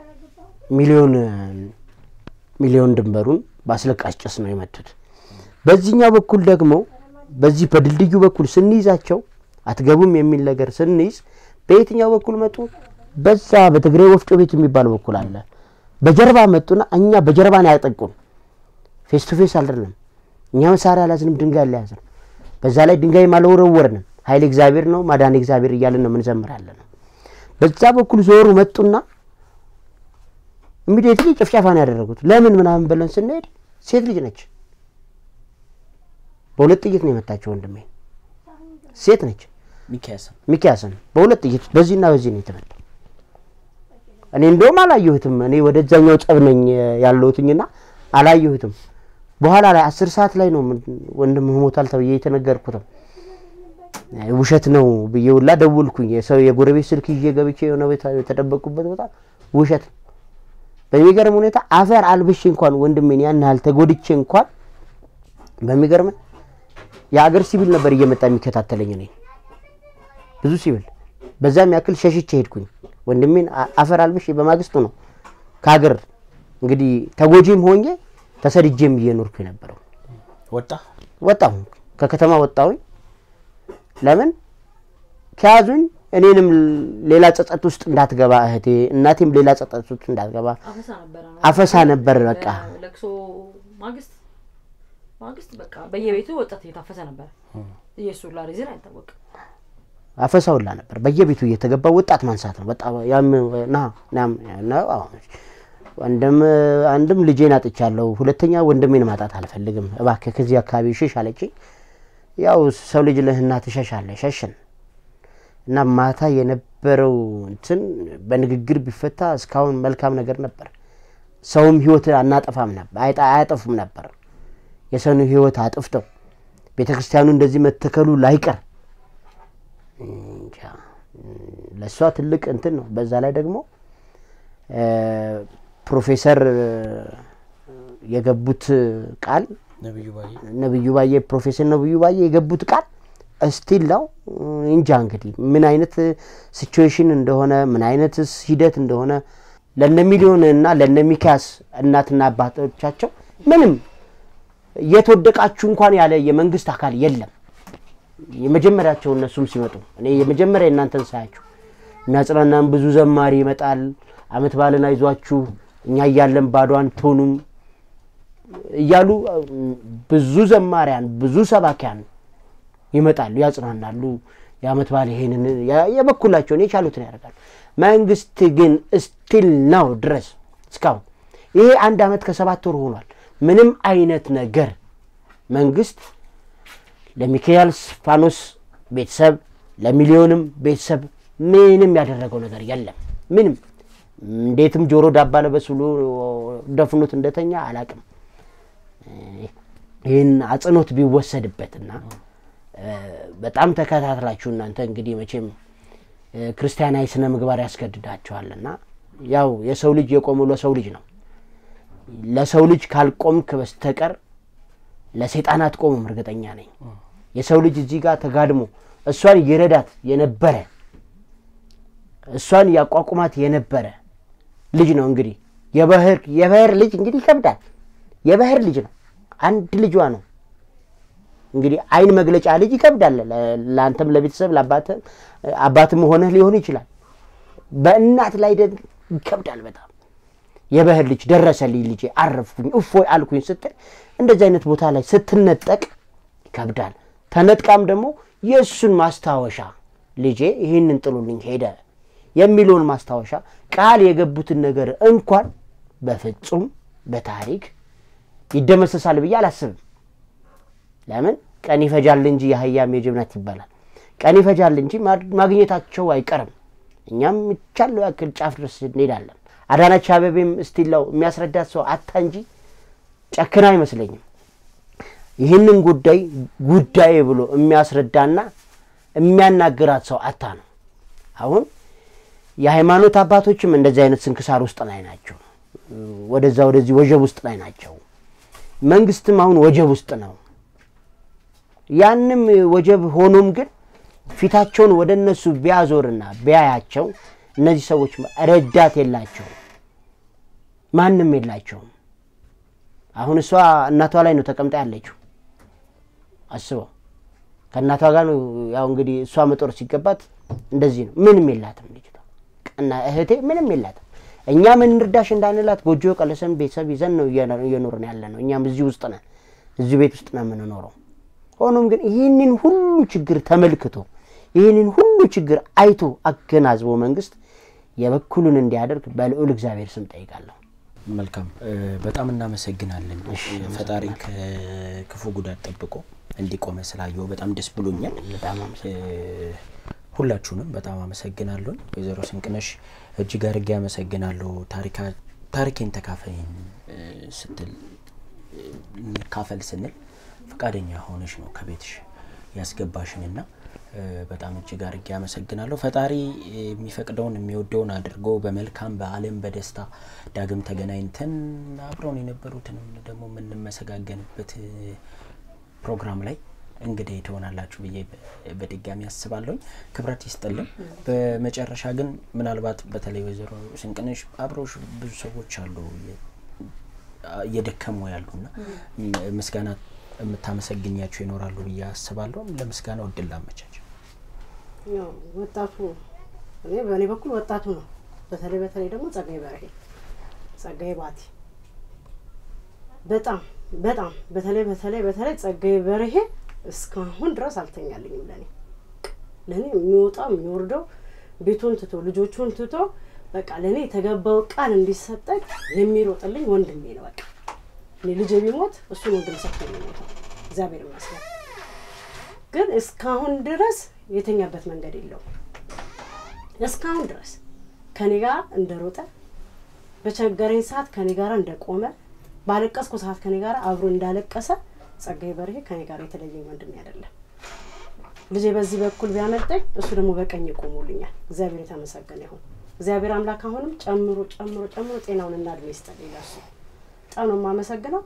ሚሊዮን ድንበሩን ባስለቃሽ ጭስ ነው የመቱት በዚህኛው በኩል ደግሞ በዚህ በድልድዩ በኩል ስንይዛቸው አትገቡም የሚል ነገር ስንይዝ በየትኛው በኩል መጡ በዛ በትግሬ ወፍጮ ቤት የሚባል በኩል አለ በጀርባ መጡና እኛ በጀርባ ነው ያጠቁን ፌስ ቱ ፌስ አልደረንም እኛ መሳሪያ ያዝንም ድንጋይ ያዝን በዛ ላይ ድንጋይ ማለወረወርን ኃይል እግዚአብሔር ነው ማዳን እግዚአብሔር ይያልን ነው ምንዘምራለን በዛ በኩል ዞሩ መጡና ኢሚዲየትሊ ጨፍጫፋን ያደረጉት ለምን ምናምን በለን ስንሄድ ሴት ልጅ ነች በሁለት ጥይት ነው የመታቸው ወንድሜ ሴት ነች ሚኪያስ በሁለት ጥይት በዚህና በዚህ ነው የተመታው እኔ እንደውም አላየሁትም እኔ ወደዛኛው ጸብነኝ ያለውትኝና አላየሁትም በኋላ ላይ 10 ሰዓት ላይ ነው ወንድም ሞታል ተብዬ የተነገርኩት ውሸት ነው ብዬውላ ደውልኩኝ የሰው የጎረቤት ስልክ ይዤ የሆነ ቤት ተደበቁበት ቦታ ውሸት በሚገርም ሁኔታ አፈር አልብሽ እንኳን ወንድሜን ያን ያህል ተጎድቼ እንኳን በሚገርም የአገር ሲቪል ነበር እየመጣ የሚከታተለኝ እኔ ብዙ ሲቪል በዛም ያክል ሸሽቼ ሄድኩኝ ወንድሜን አፈር አልብሽ በማግስቱ ነው ካገር እንግዲህ ተጎጂም ሆኜ ተሰድጄም እየኖርኩ ነበር ወጣሁ ከከተማ ወጣሁኝ ለምን ከያዙኝ እኔንም ሌላ ጸጸት ውስጥ እንዳትገባ እህቴ እናቴም ሌላ ጸጸት ውስጥ እንዳትገባ አፈሳ ነበር በቃ ለክሶ ማግስት በቃ በየቤቱ ወጣት እየታፈሰ ነበር ኢየሱስ ላሪዝን አይታወቅም አፈሳውላ ነበር በየቤቱ እየተገባ ወጣት ማንሳት ነው በጣም ያም ነው አንድም ልጄን አጥቻለሁ ሁለተኛ ወንድሜን ማጣት አልፈልግም እባክህ ከዚህ አካባቢ ሽሽ አለችኝ ያው ሰው ልጅ ለህና ተሸሻለሽ ሸሽን እና ማታ የነበረው እንትን በንግግር ቢፈታ እስካሁን መልካም ነገር ነበር ሰውም ህይወት አናጠፋም ነበር አያጠፉም ነበር የሰኑ ህይወት አጥፍተው ቤተክርስቲያኑ እንደዚህ መተከሉ ላይቀር ለሷ ትልቅ እንትን ነው በዛ ላይ ደግሞ ፕሮፌሰር የገቡት ቃል ነብዩ ባዬ ፕሮፌሰር ነብዩ ባዬ የገቡት ቃል እስቲል ነው እንጃ እንግዲህ ምን አይነት ሲቹዌሽን እንደሆነ ምን አይነት ሂደት እንደሆነ ለነሚሊዮን እና ለነሚኪያስ እናትና አባቶቻቸው ምንም የተወደቃችሁ እንኳን ያለ የመንግስት አካል የለም የመጀመሪያቸው እነሱም ሲመጡ እኔ የመጀመሪያ እናንተን ሳያችሁ የሚያጽናናን ብዙ ዘማሪ ይመጣል አመት ባለና ይዟችሁ እኛ ያያለን ባዷን ቶኑም እያሉ ብዙ ዘማሪያን ብዙ ሰባኪያን ይመጣሉ ያጽናናሉ ያመት ባለ ይሄንን የበኩላቸው ነው የቻሉትን ያደርጋሉ መንግስት ግን ስቲል ነው ድረስ እስካሁን ይሄ አንድ አመት ከ7 ወር ሆኗል ምንም አይነት ነገር መንግስት ለሚኪያስ ፋኖስ ቤተሰብ ለሚሊዮንም ቤተሰብ ምንም ያደረገው ነገር የለም ምንም እንዴትም ጆሮ ዳባ ለበስ ብሎ ደፍኖት እንደተኛ አላቅም ይሄን አጽኖት ቢወሰድበትና በጣም ተከታትላችሁ እናንተ እንግዲህ መቼም ክርስቲያናዊ ስነ ምግባር ያስገድዳቸዋልና ያው የሰው ልጅ የቆመው ለሰው ልጅ ነው ለሰው ልጅ ካልቆምክ በስተቀር ለሰይጣናት ቆምም እርግጠኛ ነኝ የሰው ልጅ እዚህ ጋር ተጋድሞ እሷን ይረዳት የነበረ እሷን ያቋቁማት የነበረ ልጅ ነው እንግዲህ የባህር ልጅ እንግዲህ ይከብዳል የባህር ልጅ ነው አንድ ልጅዋ ነው እንግዲህ አይን መግለጫ ልጅ ይከብዳል ለአንተም ለቤተሰብ ለአባትም ሆነ ሊሆን ይችላል በእናት ላይ ይከብዳል በጣም የባህር ልጅ ደረሰልኝ ልጄ አረፍኩኝ እፎይ አልኩኝ ስትል እንደዚህ አይነት ቦታ ላይ ስትነጠቅ ይከብዳል ተነጥቃም ደግሞ የሱን ማስታወሻ ልጄ ይሄንን ጥሉልኝ ሄደ የሚሉን ማስታወሻ ቃል የገቡትን ነገር እንኳን በፍጹም በታሪክ ይደመሰሳል ብዬ አላስብም ለምን ቀን ይፈጃል እንጂ ያህያም የጅብናት ይባላል ቀን ይፈጃል እንጂ ማግኘታቸው አይቀርም እኛም ይቻለው ያክል ጫፍ ድረስ እንሄዳለን አዳናች አበቤም እስቲላው የሚያስረዳት ሰው አታ እንጂ ጨክና አይመስለኝም ይሄንን ጉዳይ ብሎ የሚያስረዳና የሚያናገራት ሰው አታ ነው አሁን የሃይማኖት አባቶችም እንደዚህ አይነት ስንክሳር ውስጥ ላይ ናቸው ወደዚህ ወጀብ ውስጥ ላይ ናቸው መንግስትም አሁን ወጀብ ውስጥ ነው ያንም ወጀብ ሆኖም ግን ፊታቸውን ወደነሱ ቢያዞርና ቢያያቸው እነዚህ ሰዎች ረዳት የላቸው ማንንም የላቸው አሁን እሷ እናቷ ላይ ነው ተቀምጣ ያለችው አስበው ከእናቷ ጋር ነው ያው እንግዲህ እሷ መጦር ሲገባት እንደዚህ ነው ምንም የላትም ልጅቷ እና እህቴ ምንም የላትም እኛ ምን እንርዳሽ እንዳንላት ጎጆ ቀለሰን ቤተሰብ ይዘን ነው እየኖርን ያለነው እኛም እዚህ ውስጥ ነን እዚህ ቤት ውስጥ ነው የምንኖረው ሆኖም ግን ይሄንን ሁሉ ችግር ተመልክቶ ይሄንን ሁሉ ችግር አይቶ አገናዝቦ መንግስት የበኩሉን እንዲያደርግ በልዑል እግዚአብሔር ስም ጠይቃለሁ መልካም በጣም እናመሰግናለን ፈጣሪ ከክፉ ጉዳት ጠብቆ እንዲቆመ ስላየው በጣም ደስ ብሎኛል በጣም ሁላችሁንም በጣም አመሰግናለሁ ወይዘሮ ስንቅነሽ እጅግ አድርጌ አመሰግናለሁ ታሪኬን ተካፈይን ስትል ካፈል ስንል ፈቃደኛ ሆነሽ ነው ከቤትሽ ያስገባሽንና በጣም እጅግ አድርጌ አመሰግናለሁ ፈጣሪ የሚፈቅደውን የሚወደውን አድርጎ በመልካም በአለም በደስታ ዳግም ተገናኝተን አብረውን የነበሩትንም ደግሞ ምንመሰጋገንበት ፕሮግራም ላይ እንግዲህ ተወናላችሁ ብዬ በድጋሚ ያስባለሁ ክብረት ይስጥልን በመጨረሻ ግን ምናልባት በተለይ ወይዘሮ ስንቅነሽ አብሮሽ ብዙ ሰዎች አሉ የደከሙ ያሉና ምስጋና የምታመሰግኛቸው ይኖራሉ ብዬ አስባለሁ ለምስጋናው እድል አመቻች ያው ወጣቱ በእኔ በኩል ወጣቱ ነው በተለይ ደግሞ ጸጋዬ በርሄ ጸጋዬ ባቲ በጣም በተለይ ጸጋዬ በርሄ እስካሁን ድረስ አልተኛልኝም ለኔ የሚወጣው የሚወርደው ቤቱን ትቶ ልጆቹን ትቶ በቃ ለኔ የተገባው ቃል እንዲሰጠኝ የሚሮጥልኝ ወንድሜ ነው በቃ ልጄ ቢሞት እሱ ወንድም ሰጥቶኝ ነው እግዚአብሔር ይመስገን ግን እስካሁን ድረስ የተኛበት መንገድ የለው እስካሁን ድረስ ከኔ ጋር እንደሮጠ በቸገረኝ ሰዓት ከኔ ጋር እንደቆመ ባለቀስኩ ሰዓት ከኔ ጋር አብሮ እንዳለቀሰ ጸጋዬ በርሄ ከኔ ጋር የተለየኝ ወንድሜ አይደለም ልጄ በዚህ በኩል ቢያመልጠኝ እሱ ደግሞ በቀኝ ቆሞልኛል እግዚአብሔር የተመሰገነ ይሁን እግዚአብሔር አምላክ አሁንም ጨምሮ ጤናውን እንዳድሜ ይስጥልኝ ለሱ ጣኑ ማመሰግነው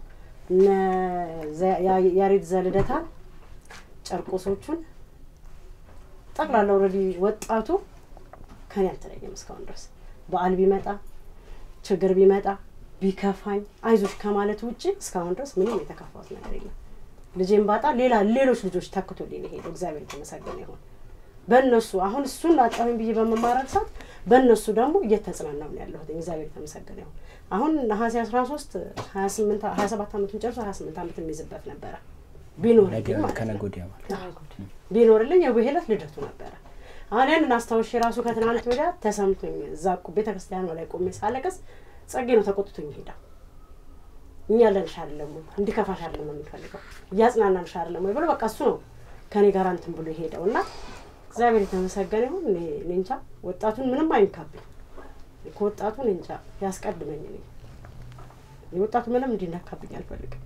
ያሬድ ዘልደታ ጨርቆሶቹን ጠቅላላ ኦሬዲ ወጣቱ ከኔ አልተለየም እስካሁን ድረስ በዓል ቢመጣ ችግር ቢመጣ ቢከፋኝ አይዞሽ ከማለት ውጪ እስካሁን ድረስ ምንም የተከፋሁት ነገር የለም ልጄን ባጣ ሌሎች ልጆች ተክቶልኝ ሄደ እግዚአብሔር የተመሰገነ ይሁን በእነሱ አሁን እሱን አጣሁኝ ብዬ በመማረር ሰዓት በእነሱ ደግሞ እየተጽናናው ነው ያለሁት እግዚአብሔር የተመሰገነ ይሁን አሁን ነሐሴ 13 27 አመቱን ጨርሶ 28 አመት የሚይዝበት ነበር ቢኖርልኝ ከነጎዲያ ማለት ቢኖርልኝ የበህለት ልደቱ ነበር አሁን ያን አስተዋሽ ራሱ ከትናንት ወዲያ ተሰምቶኝ ዛቁ ቤተክርስቲያን ላይ ቆሜ ሳለቀስ ጸጌ ነው ተቆጥቶኝ ሄዳ እኛ ለንሽ አይደለም እንዲከፋሽ አይደለም የሚፈልገው ያጽናናንሽ አይደለም ወይ ብሎ በቃ እሱ ነው ከኔ ጋር አንተም ብሎ ሄደውና እግዚአብሔር የተመሰገነ ይሁን እኔ እንጃ ወጣቱን ምንም አይንካብኝ ወጣቱን እንጃ ያስቀድመኝ ነው ወጣቱ ምንም እንዲነካብኝ አልፈልግም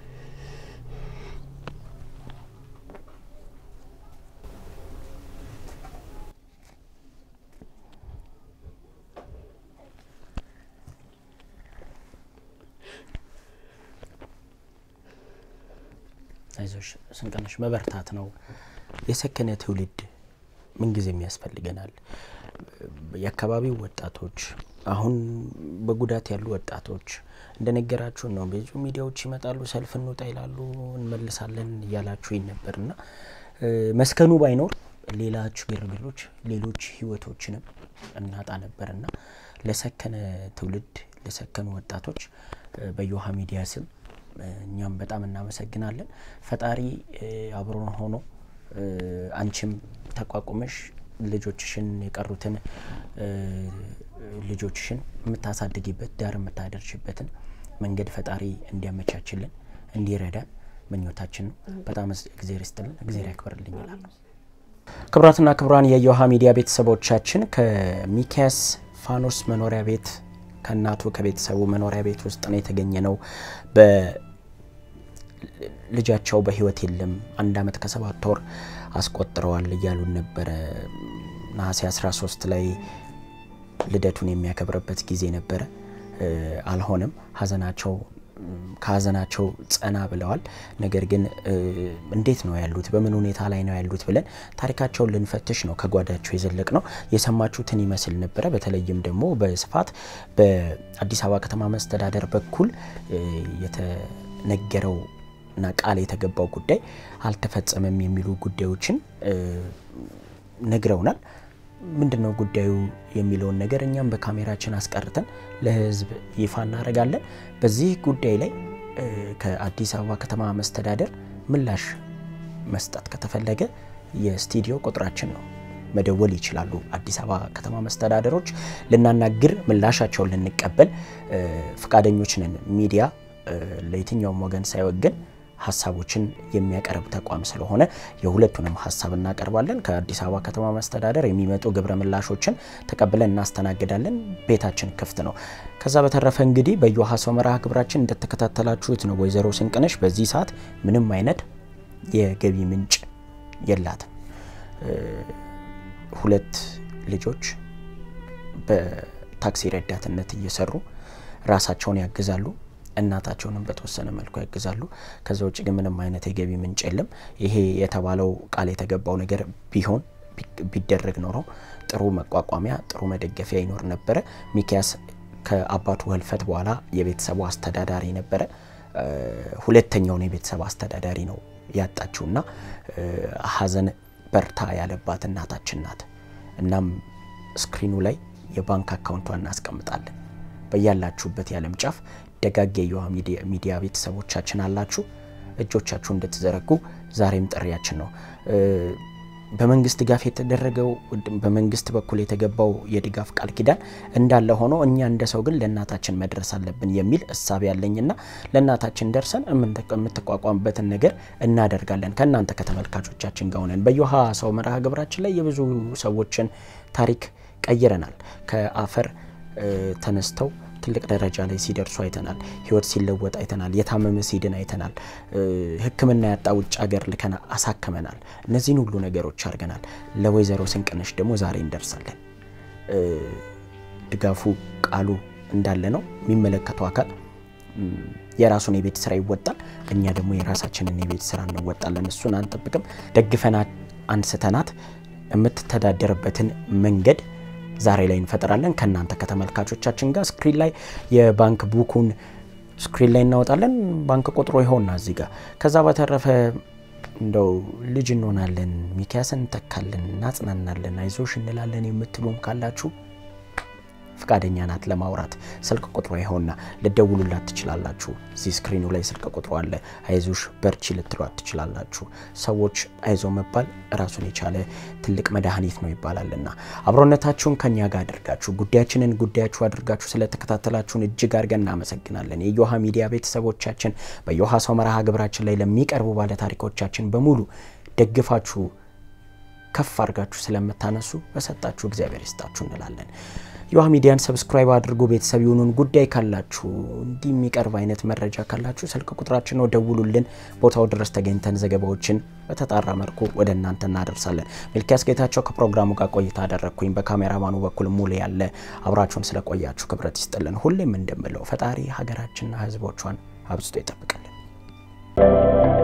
አይዞሽ ስንቀነሽ መበርታት ነው የሰከነ ትውልድ ምን ጊዜ የሚያስፈልገናል የአካባቢው ወጣቶች አሁን በጉዳት ያሉ ወጣቶች እንደነገራችሁ ነው ብዙ ሚዲያዎች ይመጣሉ ሰልፍ እንውጣ ይላሉ እንመልሳለን ያላችሁ ይነበርና መስከኑ ባይኖር ሌላ ግርግሮች ሌሎች ህይወቶችንም እናጣ ነበርና ለሰከነ ትውልድ ለሰከኑ ወጣቶች በዮሃ ሚዲያ ስም እኛም በጣም እናመሰግናለን ፈጣሪ አብሮን ሆኖ አንቺም ተቋቁመሽ ልጆችሽን የቀሩትን ልጆችሽን የምታሳድጊበት ዳር የምታደርሽበትን መንገድ ፈጣሪ እንዲያመቻችልን እንዲረዳን ምኞታችን ነው በጣም እግዚአብሔር ይስጥልን እግዚአብሔር ያክብርልኝ ይላል ክብራትና ክብራን የዮሃ ሚዲያ ቤተሰቦቻችን ከሚኪያስ ፋኖስ መኖሪያ ቤት ከናቱ ከቤተሰቡ መኖሪያ ቤት ውስጥ ነው የተገኘነው በልጃቸው በህይወት የለም 1 አመት ከ7 ወር አስቆጥረዋል ይያሉ ነበር ነሐሴ 13 ላይ ልደቱን የሚያከብርበት ጊዜ ነበር አልሆነም ሀዘናቸው ጸና ብለዋል ነገር ግን እንዴት ነው ያሉት በምን ሁኔታ ላይ ነው ያሉት ብለን ታሪካቸውን ልንፈትሽ ነው ከጓዳቸው የዘለቅ ነው የሰማችሁትን ይመስል ነበር በተለይም ደግሞ በስፋት በአዲስ አበባ ከተማ መስተዳደር በኩል የተነገረው እና ቃል የተገባው ጉዳይ አልተፈጸመም የሚሉ ጉዳዮችን ነግረውናል ምንድነው ጉዳዩ የሚለውን ነገር እኛም በካሜራችን አስቀርተን ለህዝብ ይፋ እናደርጋለን በዚህ ጉዳይ ላይ ከአዲስ አበባ ከተማ መስተዳደር ምላሽ መስጠት ከተፈለገ የስቱዲዮ ቁጥራችን ነው መደወል ይችላሉ አዲስ አበባ ከተማ መስተዳደሮች ለናናግር ምላሻቸውን ልንቀበል ፍቃደኞች ነን ሚዲያ ለየትኛው ወገን ሳይወገን ሐሳቦችን የሚያቀርብ ተቋም ስለሆነ የሁለቱንም ሐሳብ እናቀርባለን ከአዲስ አበባ ከተማ መስተዳደር የሚመጡ ግብረ ምላሾችን ተቀብለን እናስተናግዳለን ቤታችን ክፍት ነው ከዛ በተረፈ እንግዲህ በዮሃ ሶመራ ግብራችን እንደተከታተላችሁት ነው ወይዘሮ ስንቅነሽ በዚህ ሰዓት ምንም አይነት የገቢ ምንጭ የላትም 2 ልጆች በታክሲ ረዳትነት እየሰሩ ራሳቸውን ያግዛሉ እናታቸውንም በተወሰነ መልኩ ያግዛሉ ከዛው ውጪ ግን ምንም አይነት የገቢ ምንጭ የለም ይሄ የተባለው ቃል የተገባው ነገር ቢሆን ቢደረግ ኖሮ ጥሩ መቋቋሚያ ጥሩ መደገፊያ ይኖር ነበር ሚኪያስ ከአባቱ ህልፈት በኋላ የቤተሰቡ አስተዳዳሪ ነበር ሁለተኛው የቤተሰብ አስተዳዳሪ ነው ያጣችውና ሀዘን በርታ ያለባት እናታችን ናት እናም ስክሪኑ ላይ የባንክ አካውንቷን እናስቀምጣለን በያላችሁበት ያለም ጫፍ ደጋግ የዮሃ ሚዲያ ቤተሰቦቻችን አላችሁ እጆቻችሁ እንድትዘረጉ ዛሬም ጥሪያችን ነው በመንግስት ድጋፍ የተደረገው በመንግስት በኩል የተገባው የድጋፍ ቃል ኪዳን እንዳለ ሆኖ እኛ እንደሰው ግን ለናታችን መድረስ አለብን የሚል ሐሳብ ያለኝና ለናታችን ደርሰን የምትቋቋምበትን ነገር እናደርጋለን ከናንተ ከተመልካቾቻችን ጋር ሆነን በዮሃ ሰው መርሃ ግብራችን ላይ የብዙ ሰዎችን ታሪክ ቀይረናል ከአፈር ተነስተው ትልቅ ደረጃ ላይ ሲደርሱ አይተናል ህይወት ሲለወጥ አይተናል የታመመ ሲድን አይተናል ህክምና ያጣ ውጭ ሀገር ልከና አሳከመናል እነዚህን ሁሉ ነገሮች አርገናል ለወይዘሮ ስንቅነሽ ደግሞ ዛሬ እንደርሳለን ድጋፉ ቃሉ እንዳለ ነው የሚመለከተው አካል የራሱን የቤት ስራ ይወጣል እኛ ደግሞ የራሳችንን የቤት ስራ እንወጣለን እሱን አንጠብቅም ደግፈና አንስተናት የምትተዳደርበትን መንገድ ዛሬ ላይ እንፈጥራለን ከናንተ ከተመልካቾቻችን ጋር ስክሪን ላይ የባንክ ቡኩን ስክሪን ላይ እናወጣለን ባንክ ቁጥሩ ይሆንና እዚህ ጋር ከዛ በተረፈ እንደው ልጅ እንሆናለን ሚኪያስን ተካለን እናጽናናለን አይዞሽ እንላለን የምትሉም ካላችሁ ፍቃደኛ ናት ለማውራት ስልክ ቁጥሩ ይሆንና ለደውሉላት ትችላላችሁ እዚህ ስክሪኑ ላይ ስልክ ቁጥሩ አለ አይዞሽ በርቺ ልትሏት ትችላላችሁ ሰዎች አይዞ መባል ራሱን የቻለ ትልቅ መድኃኒት ነው ይባላልና አብሮነታችሁን ከኛ ጋር አድርጋችሁ ጉዳያችሁ አድርጋችሁ ስለተከታተላችሁን እጅግ አርገን እናመሰግናለን የዮሃ ሚዲያ ቤተሰቦቻችን በዮሃ ሰው መርሃ ግብራችን ላይ ለሚቀርቡ ባለ ታሪኮቻችን በሙሉ ደግፋችሁ ከፍ አርጋችሁ ስለምታነሱ በሰጣችሁ እግዚአብሔር ይስጣችሁ እንላለን ዮሃ ሚዲያን ሰብስክራይብ አድርጉ ቤተሰብ ይሁኑን ጉዳይ ካላችሁ እንዲህ የሚቀርብ አይነት መረጃ ካላችሁ ስልክ ቁጥራችን ነው ደውሉልን ቦታው ድረስ ተገኝተን ዘገባዎችን በተጣራ መልኩ ወደ እናንተ እናደርሳለን ሚኪያስ ጌታቸው ከፕሮግራሙ ጋር ቆይታ አደረኩኝ በካሜራማኑ በኩል ሙሉ ያለ አብራችሁን ስለቆያችሁ ክብረት ይስጥልን ሁሌም እንደምለው ፈጣሪ ሀገራችንና ህዝቦቿን አብዝቶ ይጠብቅልን